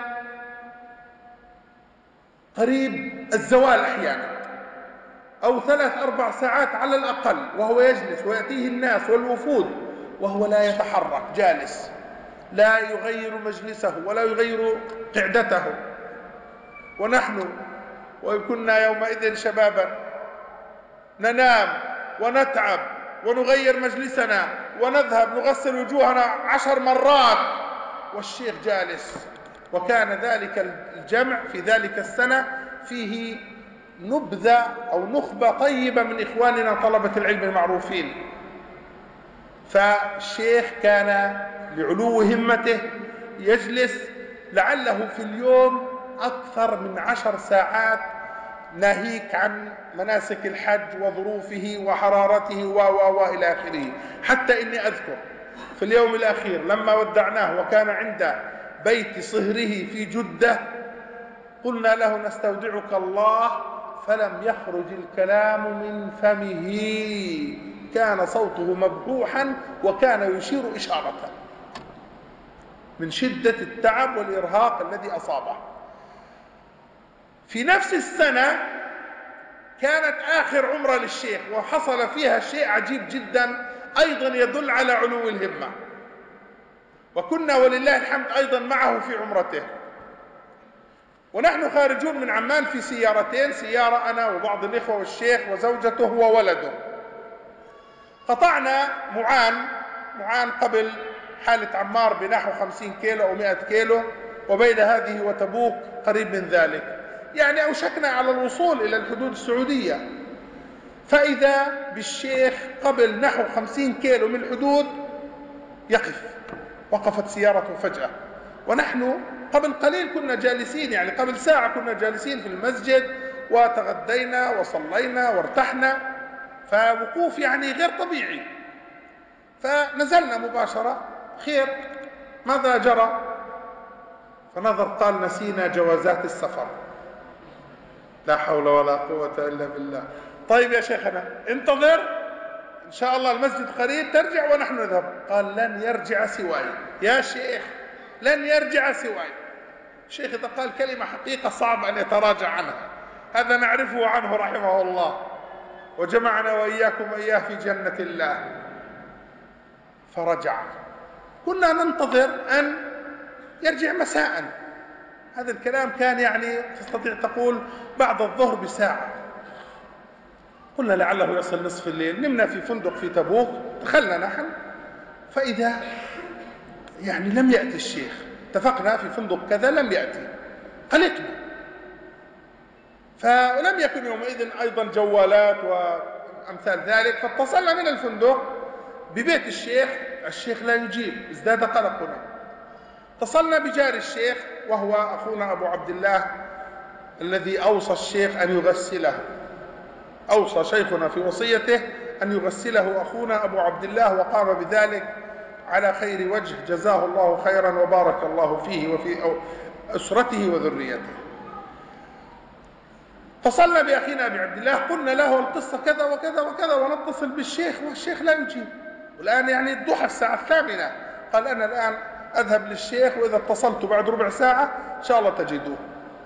قريب الزوال أحيانا، أو ثلاث أربع ساعات على الأقل، وهو يجلس ويأتيه الناس والوفود وهو لا يتحرك، جالس لا يغير مجلسه ولا يغير قعدته. ونحن وكنا يومئذ شبابا ننام ونتعب ونغير مجلسنا ونذهب نغسل وجوهنا عشر مرات والشيخ جالس. وكان ذلك الجمع في ذلك السنة فيه نبذة أو نخبة طيبة من إخواننا طلبة العلم المعروفين. فالشيخ كان لعلو همته يجلس لعله في اليوم أكثر من عشر ساعات، ناهيك عن مناسك الحج وظروفه وحرارته و و و إلى آخره. حتى إني أذكر في اليوم الأخير لما ودعناه وكان عند بيت صهره في جدة، قلنا له: نستودعك الله، فلم يخرج الكلام من فمه، كان صوته مبحوحا وكان يشير إشارة من شدة التعب والإرهاق الذي أصابه. في نفس السنة كانت آخر عمرة للشيخ، وحصل فيها شيء عجيب جدا أيضا يدل على علو الهمة، وكنا ولله الحمد أيضا معه في عمرته. ونحن خارجون من عمان في سيارتين، سيارة أنا وبعض الإخوة والشيخ وزوجته وولده. قطعنا معان معان قبل حالة عمار بنحو خمسين كيلو أو مئة كيلو، وبين هذه وتبوك قريب من ذلك، يعني أوشكنا على الوصول إلى الحدود السعودية. فإذا بالشيخ قبل نحو خمسين كيلو من الحدود يقف، وقفت سيارته فجأة، ونحن قبل قليل كنا جالسين، يعني قبل ساعة كنا جالسين في المسجد وتغدينا وصلينا وارتحنا، فوقوف يعني غير طبيعي. فنزلنا مباشرة: خير، ماذا جرى؟ فنظر قال: نسينا جوازات السفر. لا حول ولا قوة إلا بالله. طيب يا شيخنا انتظر، إن شاء الله المسجد قريب ترجع ونحن نذهب. قال: لن يرجع سواي يا شيخ، لن يرجع سواي. الشيخ إذا قال كلمة حقيقة صعب أن يتراجع عنها، هذا نعرفه عنه رحمه الله، وجمعنا وإياكم إياه في جنة الله. فرجع. كنا ننتظر أن يرجع مساء، هذا الكلام كان يعني تستطيع تقول بعد الظهر بساعة. قلنا لعله يصل نصف الليل. نمنا في فندق في تبوك، دخلنا نحن فإذا يعني لم يأتي الشيخ. اتفقنا في فندق كذا، لم يأتي، قلقنا. فلم يكن يومئذ أيضا جوالات وأمثال ذلك، فاتصلنا من الفندق ببيت الشيخ، الشيخ لا يجيب، ازداد قلقنا. اتصلنا بجار الشيخ وهو أخونا أبو عبد الله الذي أوصى الشيخ أن يغسله، أوصى شيخنا في وصيته أن يغسله أخونا أبو عبد الله، وقام بذلك على خير وجه، جزاه الله خيرا وبارك الله فيه وفي أسرته وذريته. اتصلنا بأخينا أبي عبد الله، قلنا له القصة كذا وكذا وكذا، ونتصل بالشيخ والشيخ لا يجيب، والآن يعني الضحى الساعة الثامنة. قال أنا الآن أذهب للشيخ، وإذا اتصلت بعد ربع ساعة إن شاء الله تجدوه.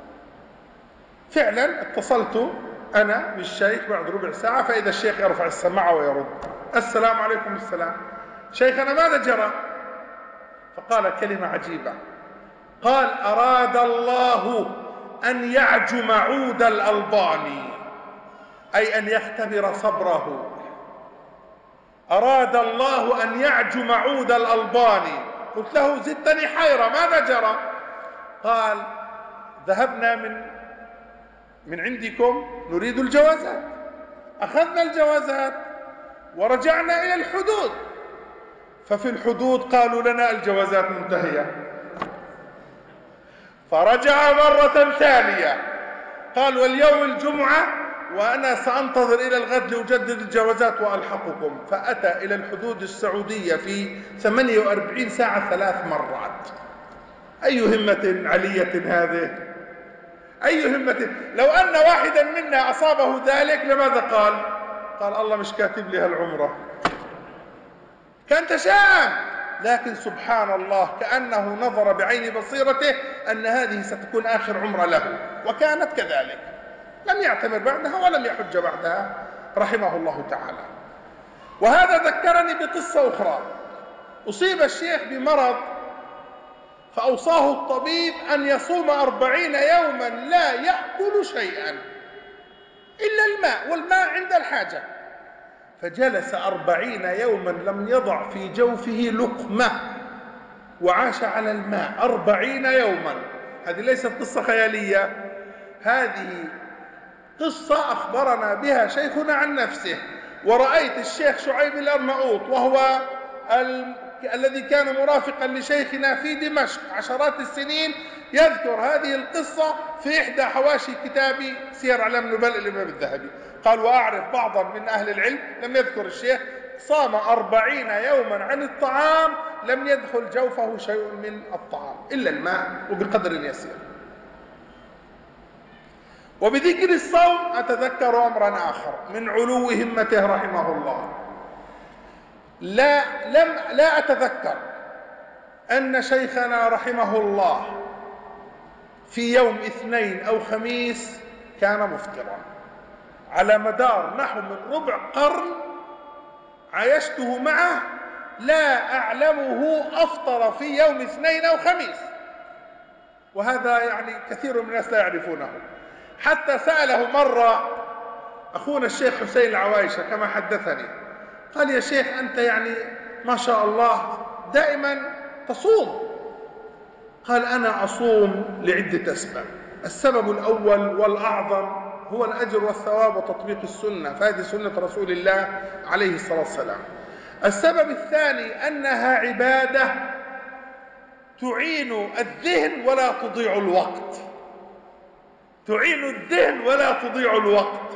فعلا اتصلت أنا بالشيخ بعد ربع ساعة، فإذا الشيخ يرفع السماعة ويرد: السلام عليكم. السلام. شيخنا ماذا جرى؟ فقال كلمة عجيبة، قال: أراد الله أن يعجم عود الألباني، أي أن يختبر صبره. أراد الله أن يعجم عود الألباني. قلت له: زدتني حيرة، ماذا جرى؟ قال: ذهبنا من من عندكم نريد الجوازات، أخذنا الجوازات ورجعنا إلى الحدود، ففي الحدود قالوا لنا الجوازات منتهية. فرجع مرة ثانية، قال: واليوم الجمعة وأنا سأنتظر إلى الغد لأجدد الجوازات وألحقكم. فأتى إلى الحدود السعودية في ثمانية وأربعين ساعة ثلاث مرات. أي همة علية هذه! أي همة! لو أن واحدا منا أصابه ذلك لماذا قال؟ قال: الله مش كاتب لها العمرة. كان تشاءم، لكن سبحان الله كأنه نظر بعين بصيرته أن هذه ستكون آخر عمرة له، وكانت كذلك. لم يعتمر بعدها ولم يحج بعدها رحمه الله تعالى. وهذا ذكرني بقصة أخرى. أصيب الشيخ بمرض، فأوصاه الطبيب أن يصوم أربعين يوما لا يأكل شيئا إلا الماء، والماء عند الحاجة. فجلس أربعين يوما لم يضع في جوفه لقمة، وعاش على الماء أربعين يوما. هذه ليست قصة خيالية، هذه قصة أخبرنا بها شيخنا عن نفسه. ورأيت الشيخ شعيب الأرناؤوط، وهو ال... الذي كان مرافقا لشيخنا في دمشق عشرات السنين، يذكر هذه القصة في إحدى حواشي كتاب سير أعلام النبلاء الإمام الذهبي. قال: وأعرف بعضا من أهل العلم، لم يذكر الشيخ، صام أربعين يوما عن الطعام لم يدخل جوفه شيء من الطعام إلا الماء وبقدر يسير. وبذكر الصوم أتذكر أمرا آخر من علو همته رحمه الله. لا, لم لا أتذكر أن شيخنا رحمه الله في يوم اثنين أو خميس كان مفطرا. على مدار نحو من ربع قرن عايشته معه لا أعلمه أفطر في يوم اثنين أو خميس، وهذا يعني كثير من الناس لا يعرفونه. حتى سأله مرة أخونا الشيخ حسين العوايشة كما حدثني، قال: يا شيخ أنت يعني ما شاء الله دائما تصوم. قال: أنا أصوم لعدة أسباب. السبب الأول والأعظم هو الأجر والثواب وتطبيق السنة، فهذه سنة رسول الله عليه الصلاة والسلام. السبب الثاني أنها عبادة تعين الذهن ولا تضيع الوقت، تعين الذهن ولا تضيع الوقت.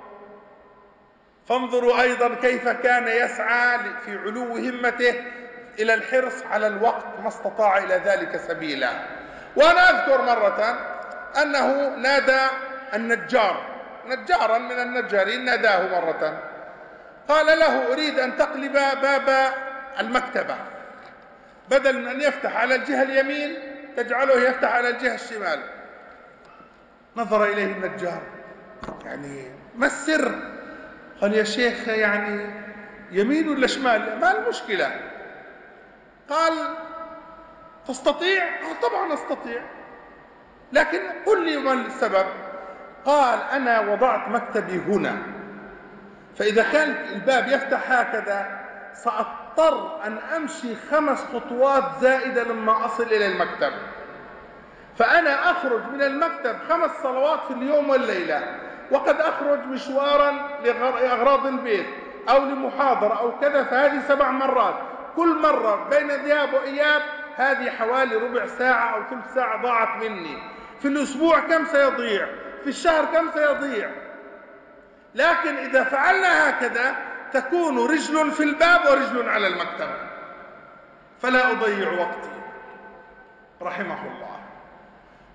فانظروا أيضا كيف كان يسعى في علو همته إلى الحرص على الوقت ما استطاع إلى ذلك سبيلا. وأنا أذكر مرة أنه نادى النجار، نجارا من النجارين ناداه مرة، قال له: أريد أن تقلب باب المكتبة، بدل من أن يفتح على الجهة اليمين تجعله يفتح على الجهة الشمال. نظر إليه النجار: يعني ما السر؟ قال: يا شيخ يعني يمين ولا شمال؟ ما المشكلة؟ قال: تستطيع؟ قال: طبعا أستطيع، لكن قل لي ما السبب؟ قال: أنا وضعت مكتبي هنا، فإذا كان الباب يفتح هكذا سأضطر أن أمشي خمس خطوات زائدة لما أصل إلى المكتب، فأنا أخرج من المكتب خمس صلوات في اليوم والليلة، وقد أخرج مشوارا لأغراض البيت أو لمحاضرة أو كذا، فهذه سبع مرات، كل مرة بين ذهاب وإياب هذه حوالي ربع ساعة أو ثلث ساعة ضاعت مني. في الأسبوع كم سيضيع؟ في الشهر كم سيضيع؟ لكن إذا فعلنا هكذا تكون رجل في الباب ورجل على المكتب، فلا أضيع وقتي رحمه الله.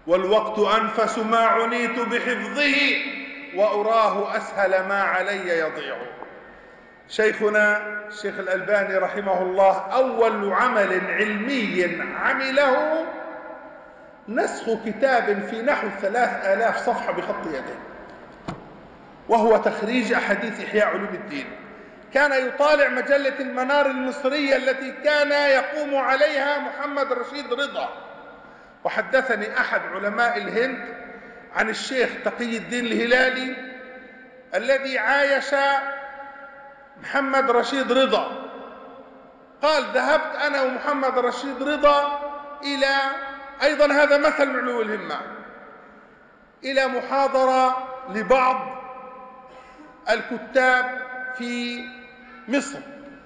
والوقت أنفس ما عنيت بحفظه وأراه أسهل ما علي يضيع. شيخنا الشيخ الألباني رحمه الله أول عمل علمي عمله نسخ كتاب في نحو ثلاث آلاف صفحة بخط يده، وهو تخريج أحاديث إحياء علوم الدين. كان يطالع مجلة المنار المصرية التي كان يقوم عليها محمد رشيد رضا. وحدثني أحد علماء الهند عن الشيخ تقي الدين الهلالي الذي عايش محمد رشيد رضا، قال ذهبت أنا ومحمد رشيد رضا إلى، أيضا هذا مثل من علو الهمة، إلى محاضرة لبعض الكتاب في مصر،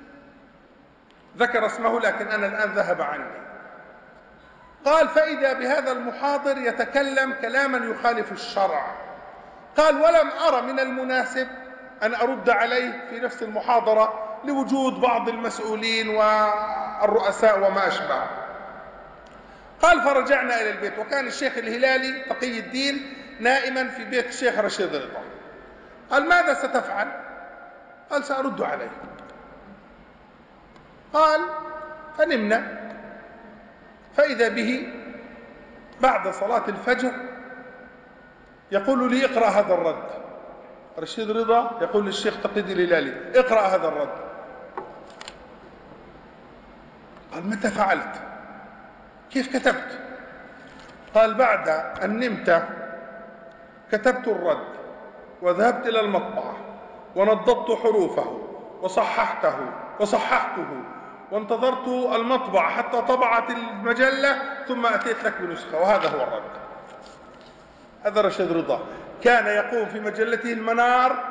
ذكر اسمه لكن أنا الآن ذهب عني. قال فإذا بهذا المحاضر يتكلم كلاما يخالف الشرع. قال ولم أرى من المناسب أن أرد عليه في نفس المحاضرة لوجود بعض المسؤولين والرؤساء وما أشبه. قال فرجعنا إلى البيت، وكان الشيخ الهلالي تقي الدين نائما في بيت الشيخ رشيد رضا. قال ماذا ستفعل؟ قال سأرد عليه. قال فنمنا، فإذا به بعد صلاة الفجر يقول لي اقرأ هذا الرد. رشيد رضا يقول للشيخ تقي الدين الهلالي اقرأ هذا الرد. قال متى فعلت؟ كيف كتبت؟ قال بعد أن نمت كتبت الرد وذهبت إلى المطبعة ونضبط حروفه وصححته وصححته وانتظرت المطبعة حتى طبعت المجلة ثم أتيت لك بنسخة، وهذا هو الرد. هذا رشيد رضا كان يقوم في مجلته المنار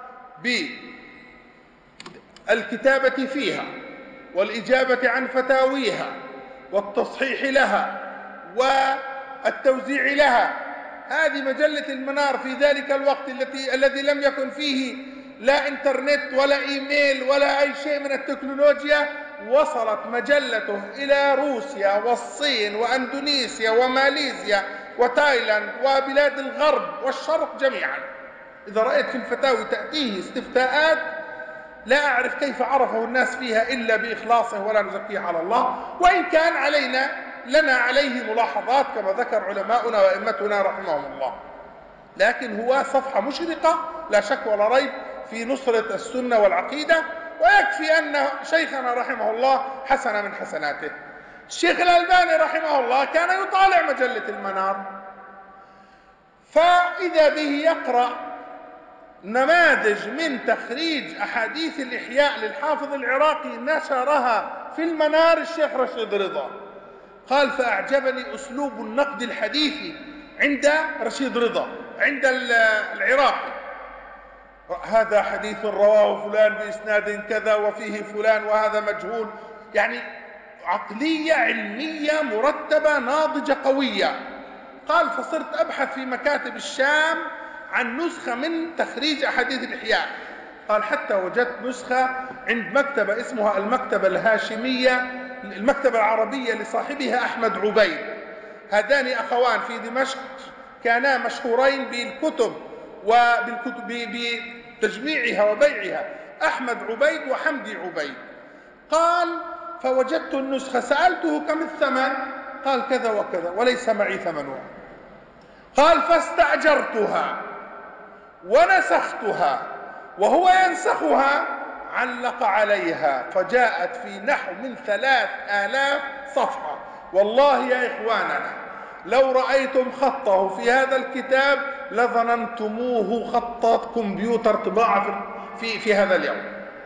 بالكتابة فيها والإجابة عن فتاويها والتصحيح لها والتوزيع لها. هذه مجلة المنار في ذلك الوقت التي الذي لم يكن فيه لا انترنت ولا ايميل ولا اي شيء من التكنولوجيا، وصلت مجلته الى روسيا والصين واندونيسيا وماليزيا وتايلاند وبلاد الغرب والشرق جميعا. اذا رأيت في الفتاوي تأتيه استفتاءات لا أعرف كيف عرفه الناس فيها إلا بإخلاصه ولا نزكيه على الله، وإن كان علينا لنا عليه ملاحظات كما ذكر علماؤنا وأئمتنا رحمهم الله، لكن هو صفحة مشرقة لا شك ولا ريب في نصرة السنة والعقيدة، ويكفي أن شيخنا رحمه الله حسن من حسناته. الشيخ الألباني رحمه الله كان يطالع مجلة المنار، فإذا به يقرأ نماذج من تخريج أحاديث الإحياء للحافظ العراقي نشرها في المنار الشيخ رشيد رضا. قال فأعجبني أسلوب النقد الحديثي عند رشيد رضا عند العراقي، هذا حديث رواه فلان بإسناد كذا وفيه فلان وهذا مجهول، يعني عقلية علمية مرتبة ناضجة قوية. قال فصرت أبحث في مكاتب الشام عن نسخة من تخريج أحاديث الإحياء. قال حتى وجدت نسخة عند مكتبة اسمها المكتبة الهاشمية، المكتبة العربية لصاحبها أحمد عبيد. هذان أخوان في دمشق كانا مشهورين بالكتب وبالكتب بتجميعها وبيعها، أحمد عبيد وحمدي عبيد. قال فوجدت النسخة، سألته كم الثمن؟ قال كذا وكذا وليس معي ثمنها. قال فاستأجرتها ونسختها وهو ينسخها علق عليها فجاءت في نحو من ثلاث آلاف صفحة. والله يا إخواننا لو رأيتم خطه في هذا الكتاب لظننتموه خط كمبيوتر طباعة في, في هذا اليوم،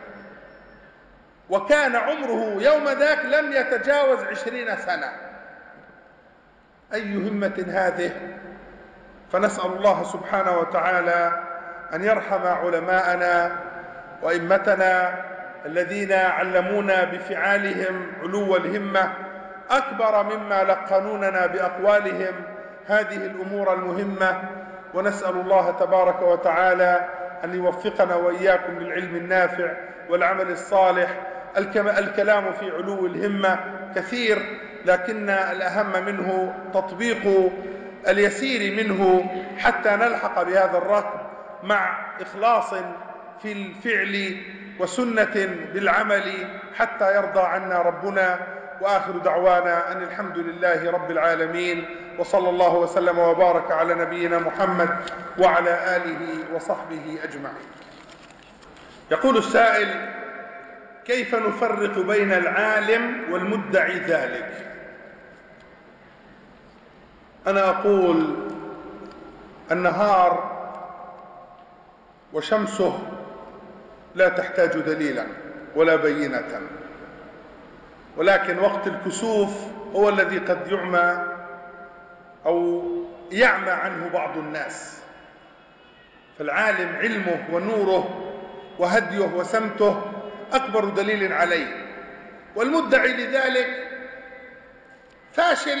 وكان عمره يوم ذاك لم يتجاوز عشرين سنة. أي همة هذه! فنسأل الله سبحانه وتعالى أن يرحم علماءنا وإمتنا الذين علمونا بفعالهم علو الهمة أكبر مما لقنوننا بأقوالهم هذه الأمور المهمة. ونسأل الله تبارك وتعالى أن يوفقنا وإياكم للعلم النافع والعمل الصالح. الكلام في علو الهمة كثير، لكن الأهم منه تطبيق اليسير منه حتى نلحق بهذا الركب مع إخلاص في الفعل وسنة بالعمل حتى يرضى عنا ربنا. وآخر دعوانا أن الحمد لله رب العالمين، وصلى الله وسلم وبارك على نبينا محمد وعلى آله وصحبه أجمعين. يقول السائل: كيف نفرق بين العالم والمدعي ذلك؟ أنا أقول: النهار وشمسه لا تحتاج دليلا ولا بينة، ولكن وقت الكسوف هو الذي قد يعمى أو يعمى عنه بعض الناس. فالعالم علمه ونوره وهديه وسمته أكبر دليل عليه، والمدعي لذلك فاشل،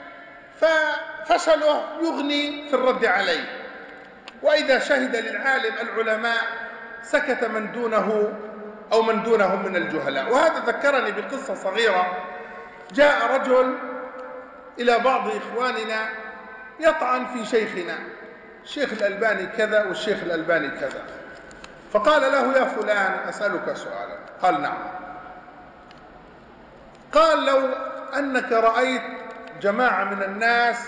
ففشله يغني في الرد عليه. وإذا شهد للعالم العلماء سكت من دونه أو من دونهم من الجهلاء. وهذا ذكرني بقصة صغيرة. جاء رجل إلى بعض إخواننا يطعن في شيخنا، الشيخ الألباني كذا والشيخ الألباني كذا، فقال له: يا فلان، أسألك سؤالا. قال: نعم. قال: لو أنك رأيت جماعة من الناس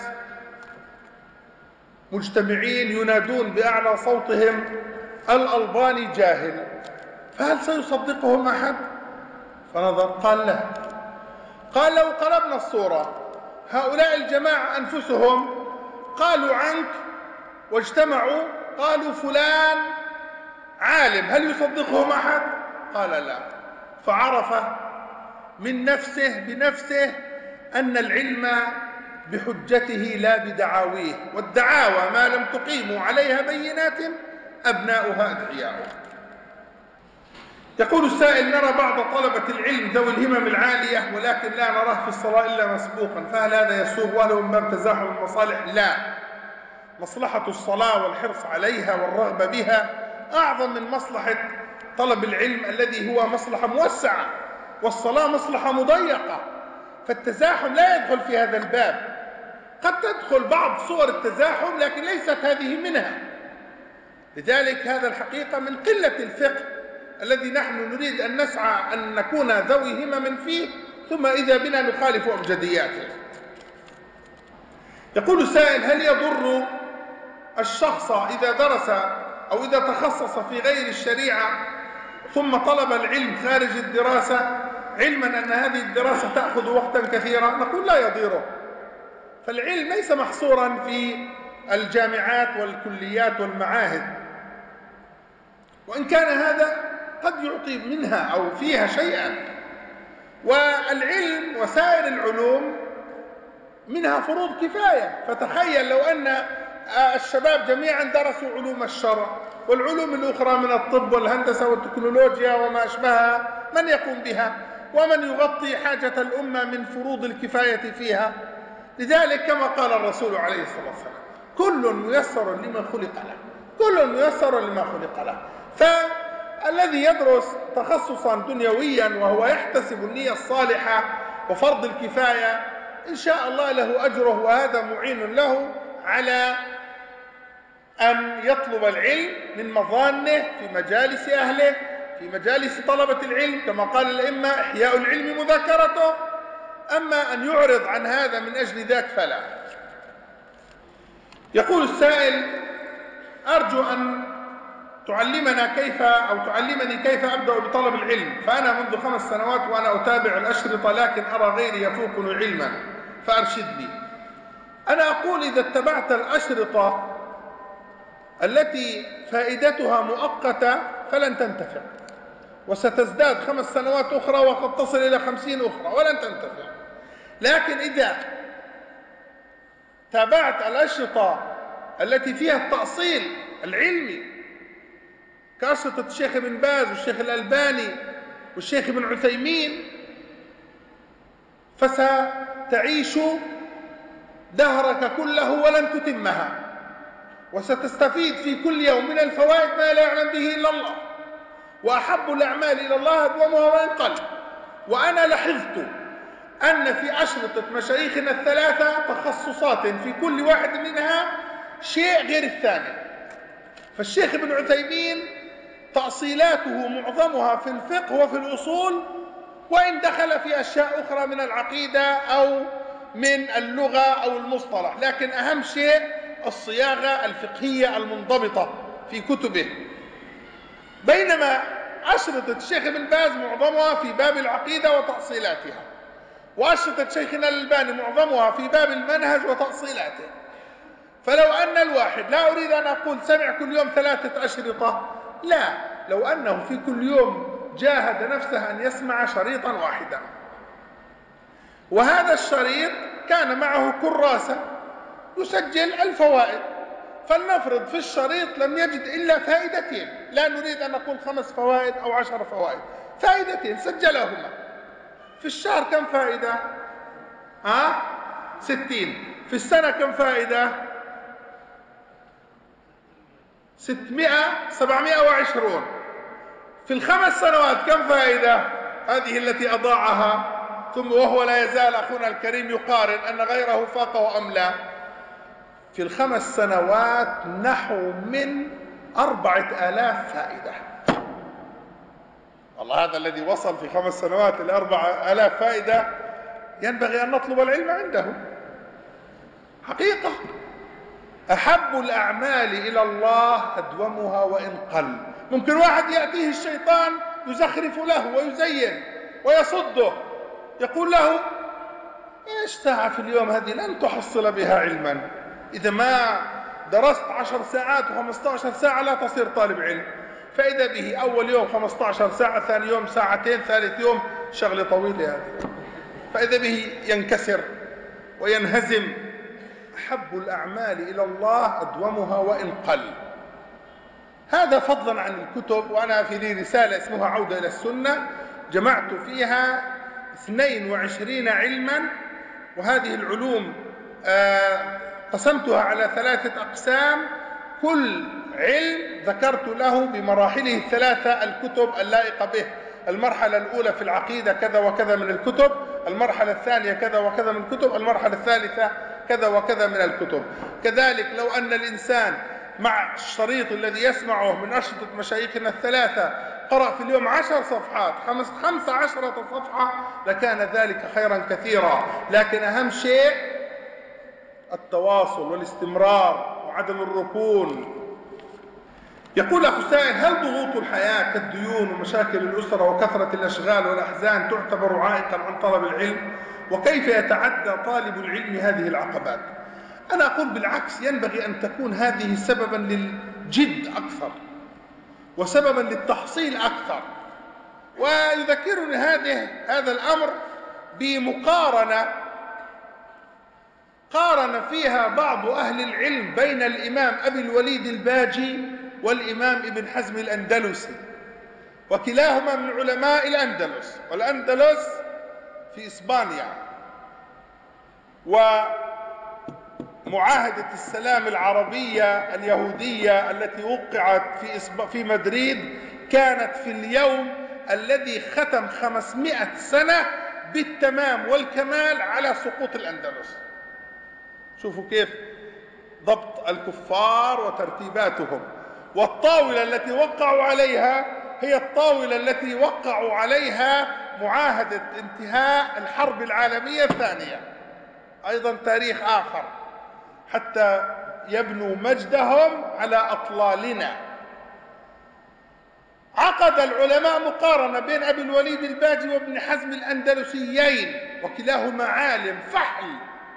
مجتمعين ينادون بأعلى صوتهم: الألباني جاهل، فهل سيصدقهم أحد؟ فنظر، قال: لا. قال: لو قلبنا الصورة، هؤلاء الجماعة أنفسهم قالوا عنك واجتمعوا قالوا فلان عالم، هل يصدقهم أحد؟ قال: لا. فعرف من نفسه بنفسه أن العلم بحجته لا بدعاويه، والدعاوى ما لم تقيموا عليها بينات أبناؤها أدعياؤها. يقول السائل: نرى بعض طلبة العلم ذوي الهمم العالية ولكن لا نراه في الصلاة إلا مسبوقا، فهل هذا يسوغ وله من باب تزاحم المصالح؟ لا، مصلحة الصلاة والحرص عليها والرغبة بها أعظم من مصلحة طلب العلم الذي هو مصلحة موسعة، والصلاة مصلحة مضيقة، فالتزاحم لا يدخل في هذا الباب. قد تدخل بعض صور التزاحم لكن ليست هذه منها. لذلك هذا الحقيقة من قلة الفقه الذي نحن نريد أن نسعى أن نكون ذوي همم فيه، ثم إذا بنا نخالف أبجدياته. يقول السائل: هل يضر الشخص إذا درس أو إذا تخصص في غير الشريعة ثم طلب العلم خارج الدراسة، علما أن هذه الدراسة تأخذ وقتا كثيرا؟ نقول: لا يضيره، فالعلم ليس محصورا في الجامعات والكليات والمعاهد، وإن كان هذا قد يعطي منها أو فيها شيئا. والعلم وسائر العلوم منها فروض كفاية، فتخيل لو أن الشباب جميعا درسوا علوم الشرع والعلوم الأخرى من الطب والهندسة والتكنولوجيا وما أشبهها، من يقوم بها ومن يغطي حاجة الأمة من فروض الكفاية فيها؟ لذلك كما قال الرسول عليه الصلاة والسلام: كل ميسر لما خلق له، كل ميسر لما خلق له. فالذي يدرس تخصصا دنيويا وهو يحتسب النية الصالحة وفرض الكفاية إن شاء الله له أجره، وهذا معين له على أن يطلب العلم من مظانه في مجالس أهله، في مجالس طلبة العلم، كما قال الأئمة: إحياء العلم مذاكرته. أما أن يعرض عن هذا من أجل ذاك فلا. يقول السائل: أرجو أن تعلمنا كيف أو تعلمني كيف أبدأ بطلب العلم، فأنا منذ خمس سنوات وأنا أتابع الأشرطة لكن أرى غيري يفوقني علما، فأرشدني. أنا أقول: إذا اتبعت الأشرطة التي فائدتها مؤقتة فلن تنتفع، وستزداد خمس سنوات أخرى وقد تصل إلى خمسين أخرى ولن تنتفع. لكن إذا تابعت الأشرطة التي فيها التأصيل العلمي كأشرطة الشيخ ابن باز والشيخ الألباني والشيخ ابن عثيمين، فستعيش دهرك كله ولن تتمها، وستستفيد في كل يوم من الفوائد ما لا يعلم به إلا الله. وأحب الأعمال إلى الله أدومها وإن قل. وأنا لاحظت أن في أشرطة مشايخنا الثلاثة تخصصات في كل واحد منها شيء غير الثاني. فالشيخ ابن عثيمين تأصيلاته معظمها في الفقه وفي الأصول، وإن دخل في أشياء أخرى من العقيدة أو من اللغة أو المصطلح، لكن أهم شيء الصياغة الفقهية المنضبطة في كتبه. بينما أشرطة الشيخ ابن باز معظمها في باب العقيدة وتأصيلاتها، وأشرطة شيخنا الألباني معظمها في باب المنهج وتأصيلاته. فلو أن الواحد، لا أريد أن أقول سمع كل يوم ثلاثة أشرطة، لا، لو أنه في كل يوم جاهد نفسه أن يسمع شريطا واحدا، وهذا الشريط كان معه كراسة يسجل الفوائد، فلنفرض في الشريط لم يجد إلا فائدتين، لا نريد أن نقول خمس فوائد أو عشر فوائد، فائدتين سجلهما. في الشهر كم فائدة؟ ها؟ ستين. في السنة كم فائدة؟ ستمائة سبعمائة وعشرون. في الخمس سنوات كم فائدة؟ هذه التي أضاعها. ثم وهو لا يزال أخونا الكريم يقارن أن غيره فاقه أم لا. في الخمس سنوات نحو من أربعة آلاف فائدة. والله هذا الذي وصل في خمس سنوات إلى أربعة آلاف فائدة ينبغي أن نطلب العلم عنده حقيقة. أحب الأعمال إلى الله أدومها وإن قل. ممكن واحد يأتيه الشيطان يزخرف له ويزين ويصده، يقول له إيش ساعة في اليوم هذه لن تحصل بها علما، إذا ما درست عشر ساعات وخمسة عشر ساعة لا تصير طالب علم. فإذا به أول يوم خمسة عشر ساعة، ثاني يوم ساعتين، ثالث يوم شغلة طويلة هذه، فإذا به ينكسر وينهزم. أحب الأعمال إلى الله أدومها وإن قل. هذا فضلا عن الكتب. وأنا في لي رسالة اسمها عودة إلى السنة، جمعت فيها اثنين وعشرين علما، وهذه العلوم قسمتها على ثلاثة أقسام، كل علم ذكرت له بمراحله الثلاثة الكتب اللائقة به. المرحلة الأولى في العقيدة كذا وكذا من الكتب، المرحلة الثانية كذا وكذا من الكتب، المرحلة الثالثة كذا وكذا من الكتب. كذلك لو أن الإنسان مع الشريط الذي يسمعه من أشرطة مشايخنا الثلاثة قرأ في اليوم عشر صفحات، خمس, خمس عشرة صفحة، لكان ذلك خيرا كثيرا. لكن أهم شيء التواصل والاستمرار وعدم الركون. يقول أخو سائل: هل ضغوط الحياة كالديون ومشاكل الأسرة وكثرة الأشغال والأحزان تعتبر عائقا عن طلب العلم؟ وكيف يتعدى طالب العلم هذه العقبات؟ أنا أقول بالعكس، ينبغي أن تكون هذه سببا للجد أكثر وسببا للتحصيل أكثر. ويذكرني هذه هذا الأمر بمقارنة قارن فيها بعض أهل العلم بين الإمام أبي الوليد الباجي والإمام ابن حزم الأندلسي، وكلاهما من علماء الأندلس، والأندلس في إسبانيا. ومعاهدة السلام العربية اليهودية التي وقعت في في مدريد كانت في اليوم الذي ختم خمسمائة سنة بالتمام والكمال على سقوط الأندلس. شوفوا كيف ضبط الكفار وترتيباتهم. والطاولة التي وقعوا عليها هي الطاولة التي وقعوا عليها معاهدة انتهاء الحرب العالمية الثانية، أيضا تاريخ آخر، حتى يبنوا مجدهم على أطلالنا. عقد العلماء مقارنة بين أبي الوليد الباجي وابن حزم الأندلسيين، وكلاهما عالم فحل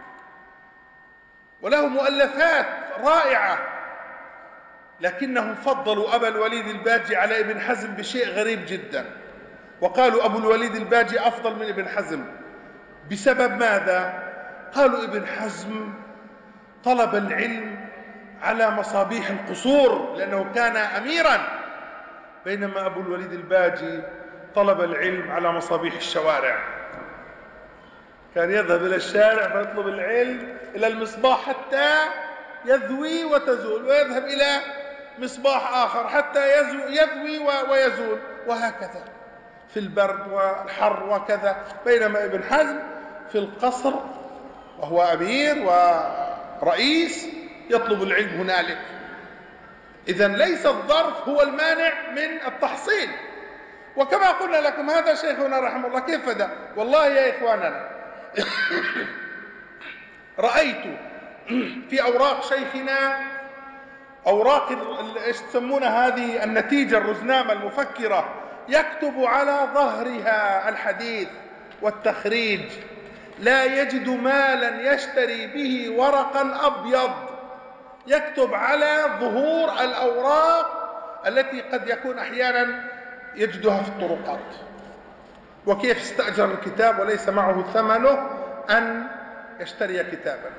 وله مؤلفات رائعة، لكنهم فضلوا أبا الوليد الباجي على ابن حزم بشيء غريب جدا، وقالوا أبو الوليد الباجي أفضل من ابن حزم. بسبب ماذا؟ قالوا ابن حزم طلب العلم على مصابيح القصور لأنه كان أميرا، بينما أبو الوليد الباجي طلب العلم على مصابيح الشوارع. كان يذهب إلى الشارع فيطلب العلم إلى المصباح حتى يذوي وتزول، ويذهب إلى مصباح آخر حتى يذوي ويزول، وهكذا في البرد والحر وكذا. بينما ابن حزم في القصر وهو أمير ورئيس يطلب العلم هنالك. إذن ليس الظرف هو المانع من التحصيل. وكما قلنا لكم هذا شيخنا رحمه الله كيف ده؟ والله يا إخواننا رأيت في أوراق شيخنا أوراق إيش تسمونها هذه النتيجة الرزنامة المفكرة، يكتب على ظهرها الحديث والتخريج، لا يجد مالا يشتري به ورقا أبيض، يكتب على ظهور الأوراق التي قد يكون أحيانا يجدها في الطرقات، وكيف استأجر الكتاب وليس معه ثمنه أن يشتري كتابا.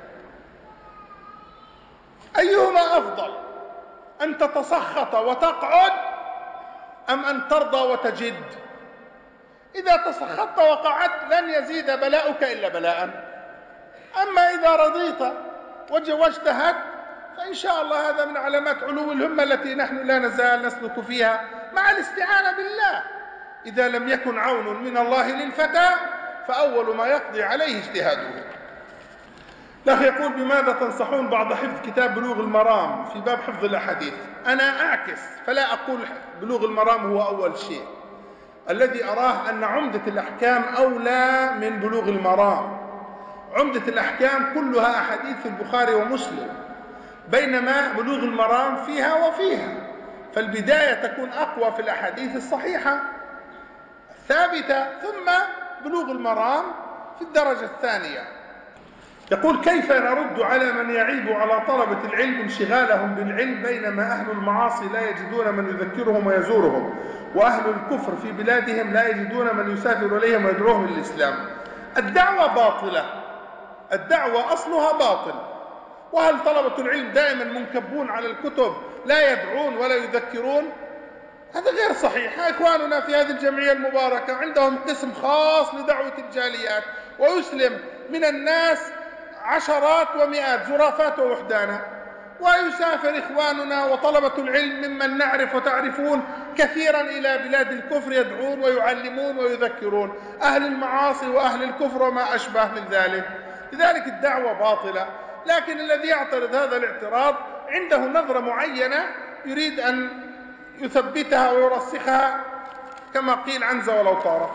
أيهما أفضل، أن تتسخط وتقعد أم أن ترضى وتجد؟ إذا تسخطت وقعدت لن يزيد بلاؤك إلا بلاء، أما إذا رضيت واجتهدت فإن شاء الله هذا من علامات علو الهمة التي نحن لا نزال نسلك فيها مع الاستعانة بالله. إذا لم يكن عون من الله للفتى فأول ما يقضي عليه اجتهاده. الأخ يقول بماذا تنصحون بعد حفظ كتاب بلوغ المرام في باب حفظ الأحاديث؟ أنا أعكس فلا أقول بلوغ المرام هو أول شيء، الذي أراه أن عمدة الأحكام أولى من بلوغ المرام. عمدة الأحكام كلها أحاديث في البخاري ومسلم، بينما بلوغ المرام فيها وفيها، فالبداية تكون أقوى في الأحاديث الصحيحة الثابتة، ثم بلوغ المرام في الدرجة الثانية. يقول كيف نرد على من يعيب على طلبة العلم انشغالهم بالعلم بينما أهل المعاصي لا يجدون من يذكرهم ويزورهم، وأهل الكفر في بلادهم لا يجدون من يسافر إليهم ويدعوهم للإسلام؟ الدعوة باطلة، الدعوة أصلها باطل. وهل طلبة العلم دائما منكبون على الكتب لا يدعون ولا يذكرون؟ هذا غير صحيح. إخواننا في هذه الجمعية المباركة عندهم قسم خاص لدعوة الجاليات، ويسلم من الناس عشرات ومئات زرافات ووحدانا، ويسافر إخواننا وطلبة العلم ممن نعرف وتعرفون كثيرا إلى بلاد الكفر يدعون ويعلمون ويذكرون أهل المعاصي وأهل الكفر وما أشبه من ذلك. لذلك الدعوة باطلة، لكن الذي يعترض هذا الاعتراض عنده نظرة معينة يريد أن يثبتها ويرسخها كما قيل عنز ولو طارت.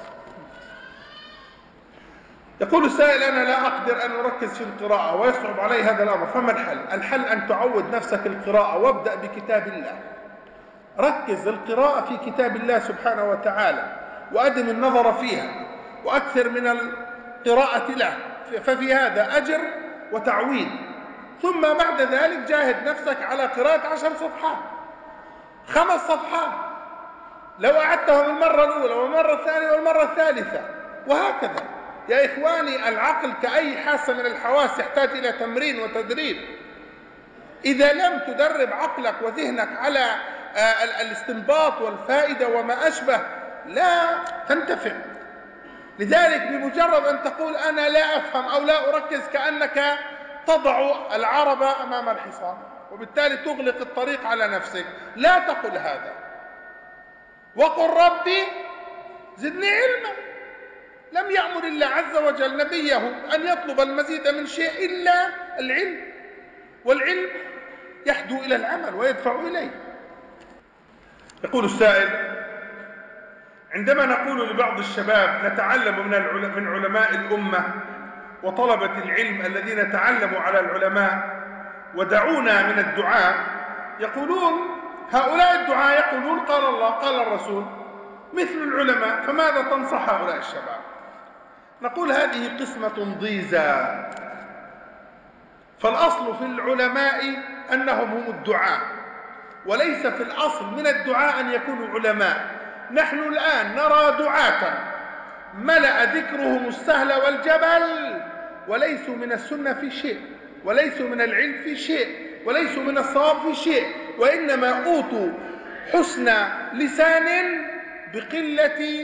يقول السائل أنا لا أقدر أن أركز في القراءة ويصعب علي هذا الأمر، فما الحل؟ الحل أن تعود نفسك القراءة وابدأ بكتاب الله. ركز القراءة في كتاب الله سبحانه وتعالى وأدم النظر فيها وأكثر من القراءة له، ففي هذا أجر وتعويد. ثم بعد ذلك جاهد نفسك على قراءة عشر صفحات خمس صفحات لو أعدتهم المرة الأولى والمرة الثانية والمرة الثالثة وهكذا. يا إخواني العقل كأي حاسة من الحواس يحتاج إلى تمرين وتدريب. إذا لم تدرب عقلك وذهنك على الاستنباط والفائدة وما أشبه لا تنتفع. لذلك بمجرد أن تقول أنا لا أفهم أو لا أركز كأنك تضع العربة أمام الحصان، وبالتالي تغلق الطريق على نفسك. لا تقل هذا، وقل ربي زدني علما. لم يأمر الله عز وجل نبيه أن يطلب المزيد من شيء إلا العلم، والعلم يحدو إلى العمل ويدفع إليه. يقول السائل عندما نقول لبعض الشباب نتعلم من من علماء الأمة وطلبة العلم الذين تعلموا على العلماء ودعونا من الدعاء، يقولون هؤلاء الدعاء يقولون قال الله قال الرسول مثل العلماء، فماذا تنصح هؤلاء الشباب؟ نقول هذه قسمة ضيزى. فالأصل في العلماء أنهم هم الدعاء، وليس في الأصل من الدعاء أن يكونوا علماء. نحن الآن نرى دعاة ملأ ذكرهم السهل والجبل وليسوا من السنة في شيء، وليسوا من العلم في شيء، وليسوا من الصواب في شيء، وإنما أوتوا حسن لسان بقلة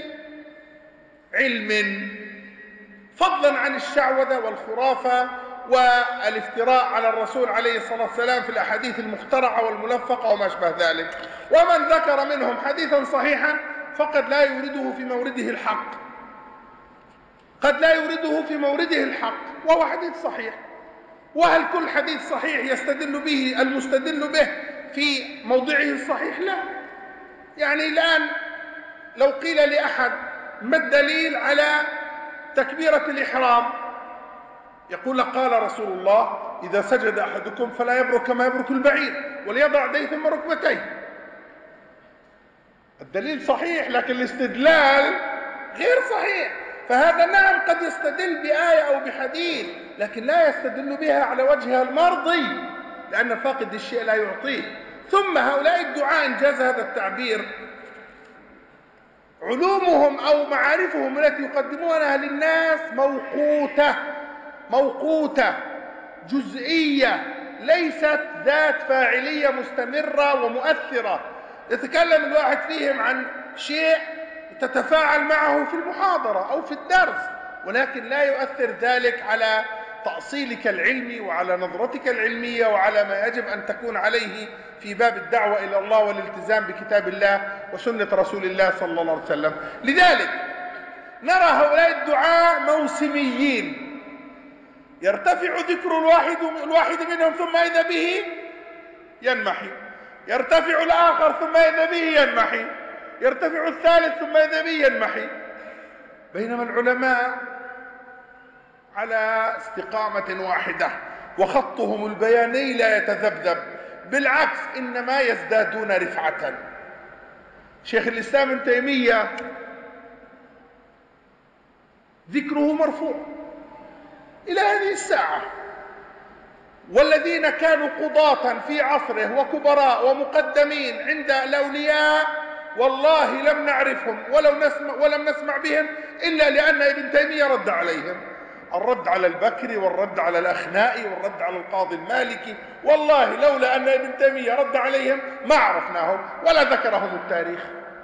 علم، فضلا عن الشعوذة والخرافة والافتراء على الرسول عليه الصلاة والسلام في الأحاديث المخترعة والملفقة وما أشبه ذلك. ومن ذكر منهم حديثا صحيحا فقد لا يورده في مورده الحق. قد لا يورده في مورده الحق وهو حديث صحيح. وهل كل حديث صحيح يستدل به المستدل به في موضعه الصحيح؟ لا. يعني الآن لو قيل لأحد ما الدليل على تكبيرة الإحرام، يقول لك قال رسول الله إذا سجد أحدكم فلا يبرك كما يبرك البعير وليضع يديه ثم ركبتيه. الدليل صحيح لكن الاستدلال غير صحيح. فهذا نعم قد يستدل بآية أو بحديث لكن لا يستدل بها على وجهها المرضي، لأن فاقد الشيء لا يعطيه. ثم هؤلاء الدعاء إن جاز هذا التعبير علومهم أو معارفهم التي يقدمونها للناس موقوتة موقوتة جزئية، ليست ذات فاعلية مستمرة ومؤثرة. يتكلم الواحد فيهم عن شيء تتفاعل معه في المحاضرة أو في الدرس، ولكن لا يؤثر ذلك على تأصيلك العلمي وعلى نظرتك العلمية وعلى ما يجب أن تكون عليه في باب الدعوة إلى الله والالتزام بكتاب الله وسنة رسول الله صلى الله عليه وسلم. لذلك نرى هؤلاء الدعاء موسميين، يرتفع ذكر الواحد الواحد منهم ثم إذا به ينمحي، يرتفع الآخر ثم إذا به ينمحي، يرتفع الثالث ثم إذا به ينمحي. بينما العلماء على استقامة واحدة وخطهم البياني لا يتذبذب، بالعكس إنما يزدادون رفعة. شيخ الإسلام ابن تيمية ذكره مرفوع إلى هذه الساعة، والذين كانوا قضاة في عصره وكبراء ومقدمين عند الأولياء والله لم نعرفهم ولو نسمع ولم نسمع بهم إلا لأن ابن تيمية رد عليهم. الرد على البكري والرد على الأخنائي والرد على القاضي المالكي، والله لولا أن ابن تيمية رد عليهم ما عرفناهم ولا ذكرهم التاريخ.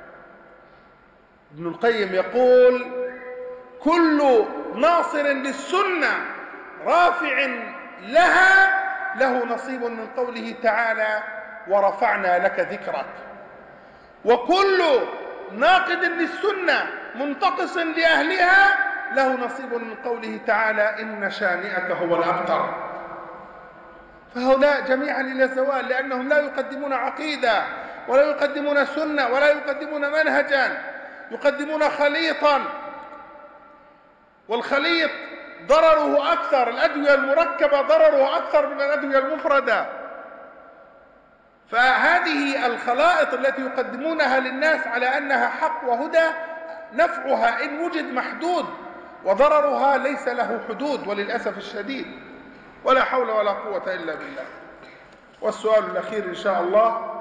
ابن القيم يقول كل ناصر للسنة رافع لها له نصيب من قوله تعالى ورفعنا لك ذكرك، وكل ناقد للسنة منتقص لأهلها له نصيب من قوله تعالى إن شانئك هو الأبتر. فهؤلاء جميعا إلى الزوال لأنهم لا يقدمون عقيدة ولا يقدمون سنة ولا يقدمون منهجا، يقدمون خليطا، والخليط ضرره أكثر، الأدوية المركبة ضرره أكثر من الأدوية المفردة. فهذه الخلائط التي يقدمونها للناس على أنها حق وهدى نفعها إن وجد محدود، وضررها ليس له حدود وللأسف الشديد. ولا حول ولا قوة إلا بالله. والسؤال الأخير إن شاء الله،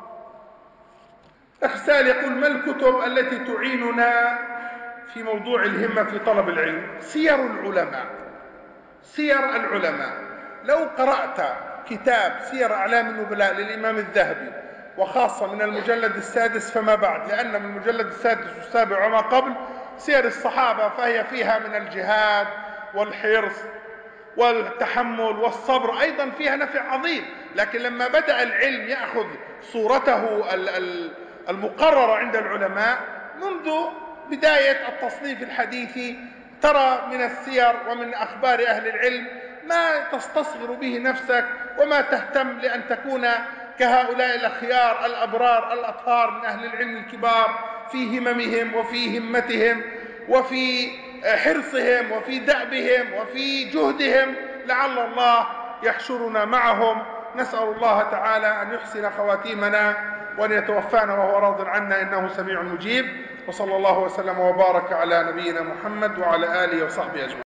إحسان يقول ما الكتب التي تعيننا في موضوع الهمة في طلب العلم؟ سير العلماء، سير العلماء. لو قرأت كتاب سير أعلام النبلاء للإمام الذهبي وخاصة من المجلد السادس فما بعد، لأن من المجلد السادس والسابع وما قبل سير الصحابة فهي فيها من الجهاد والحرص والتحمل والصبر، أيضا فيها نفع عظيم. لكن لما بدأ العلم يأخذ صورته المقررة عند العلماء منذ بداية التصنيف الحديثي، ترى من السير ومن أخبار أهل العلم ما تستصغر به نفسك وما تهتم لأن تكون كهؤلاء الأخيار الأبرار الأطهار من أهل العلم الكبار في هممهم وفي همتهم وفي حرصهم وفي دأبهم وفي جهدهم. لعل الله يحشرنا معهم. نسأل الله تعالى أن يحسن خواتيمنا وأن يتوفانا وهو راض عنا إنه سميع مجيب. وصلى الله وسلم وبارك على نبينا محمد وعلى آله وصحبه أجمعين.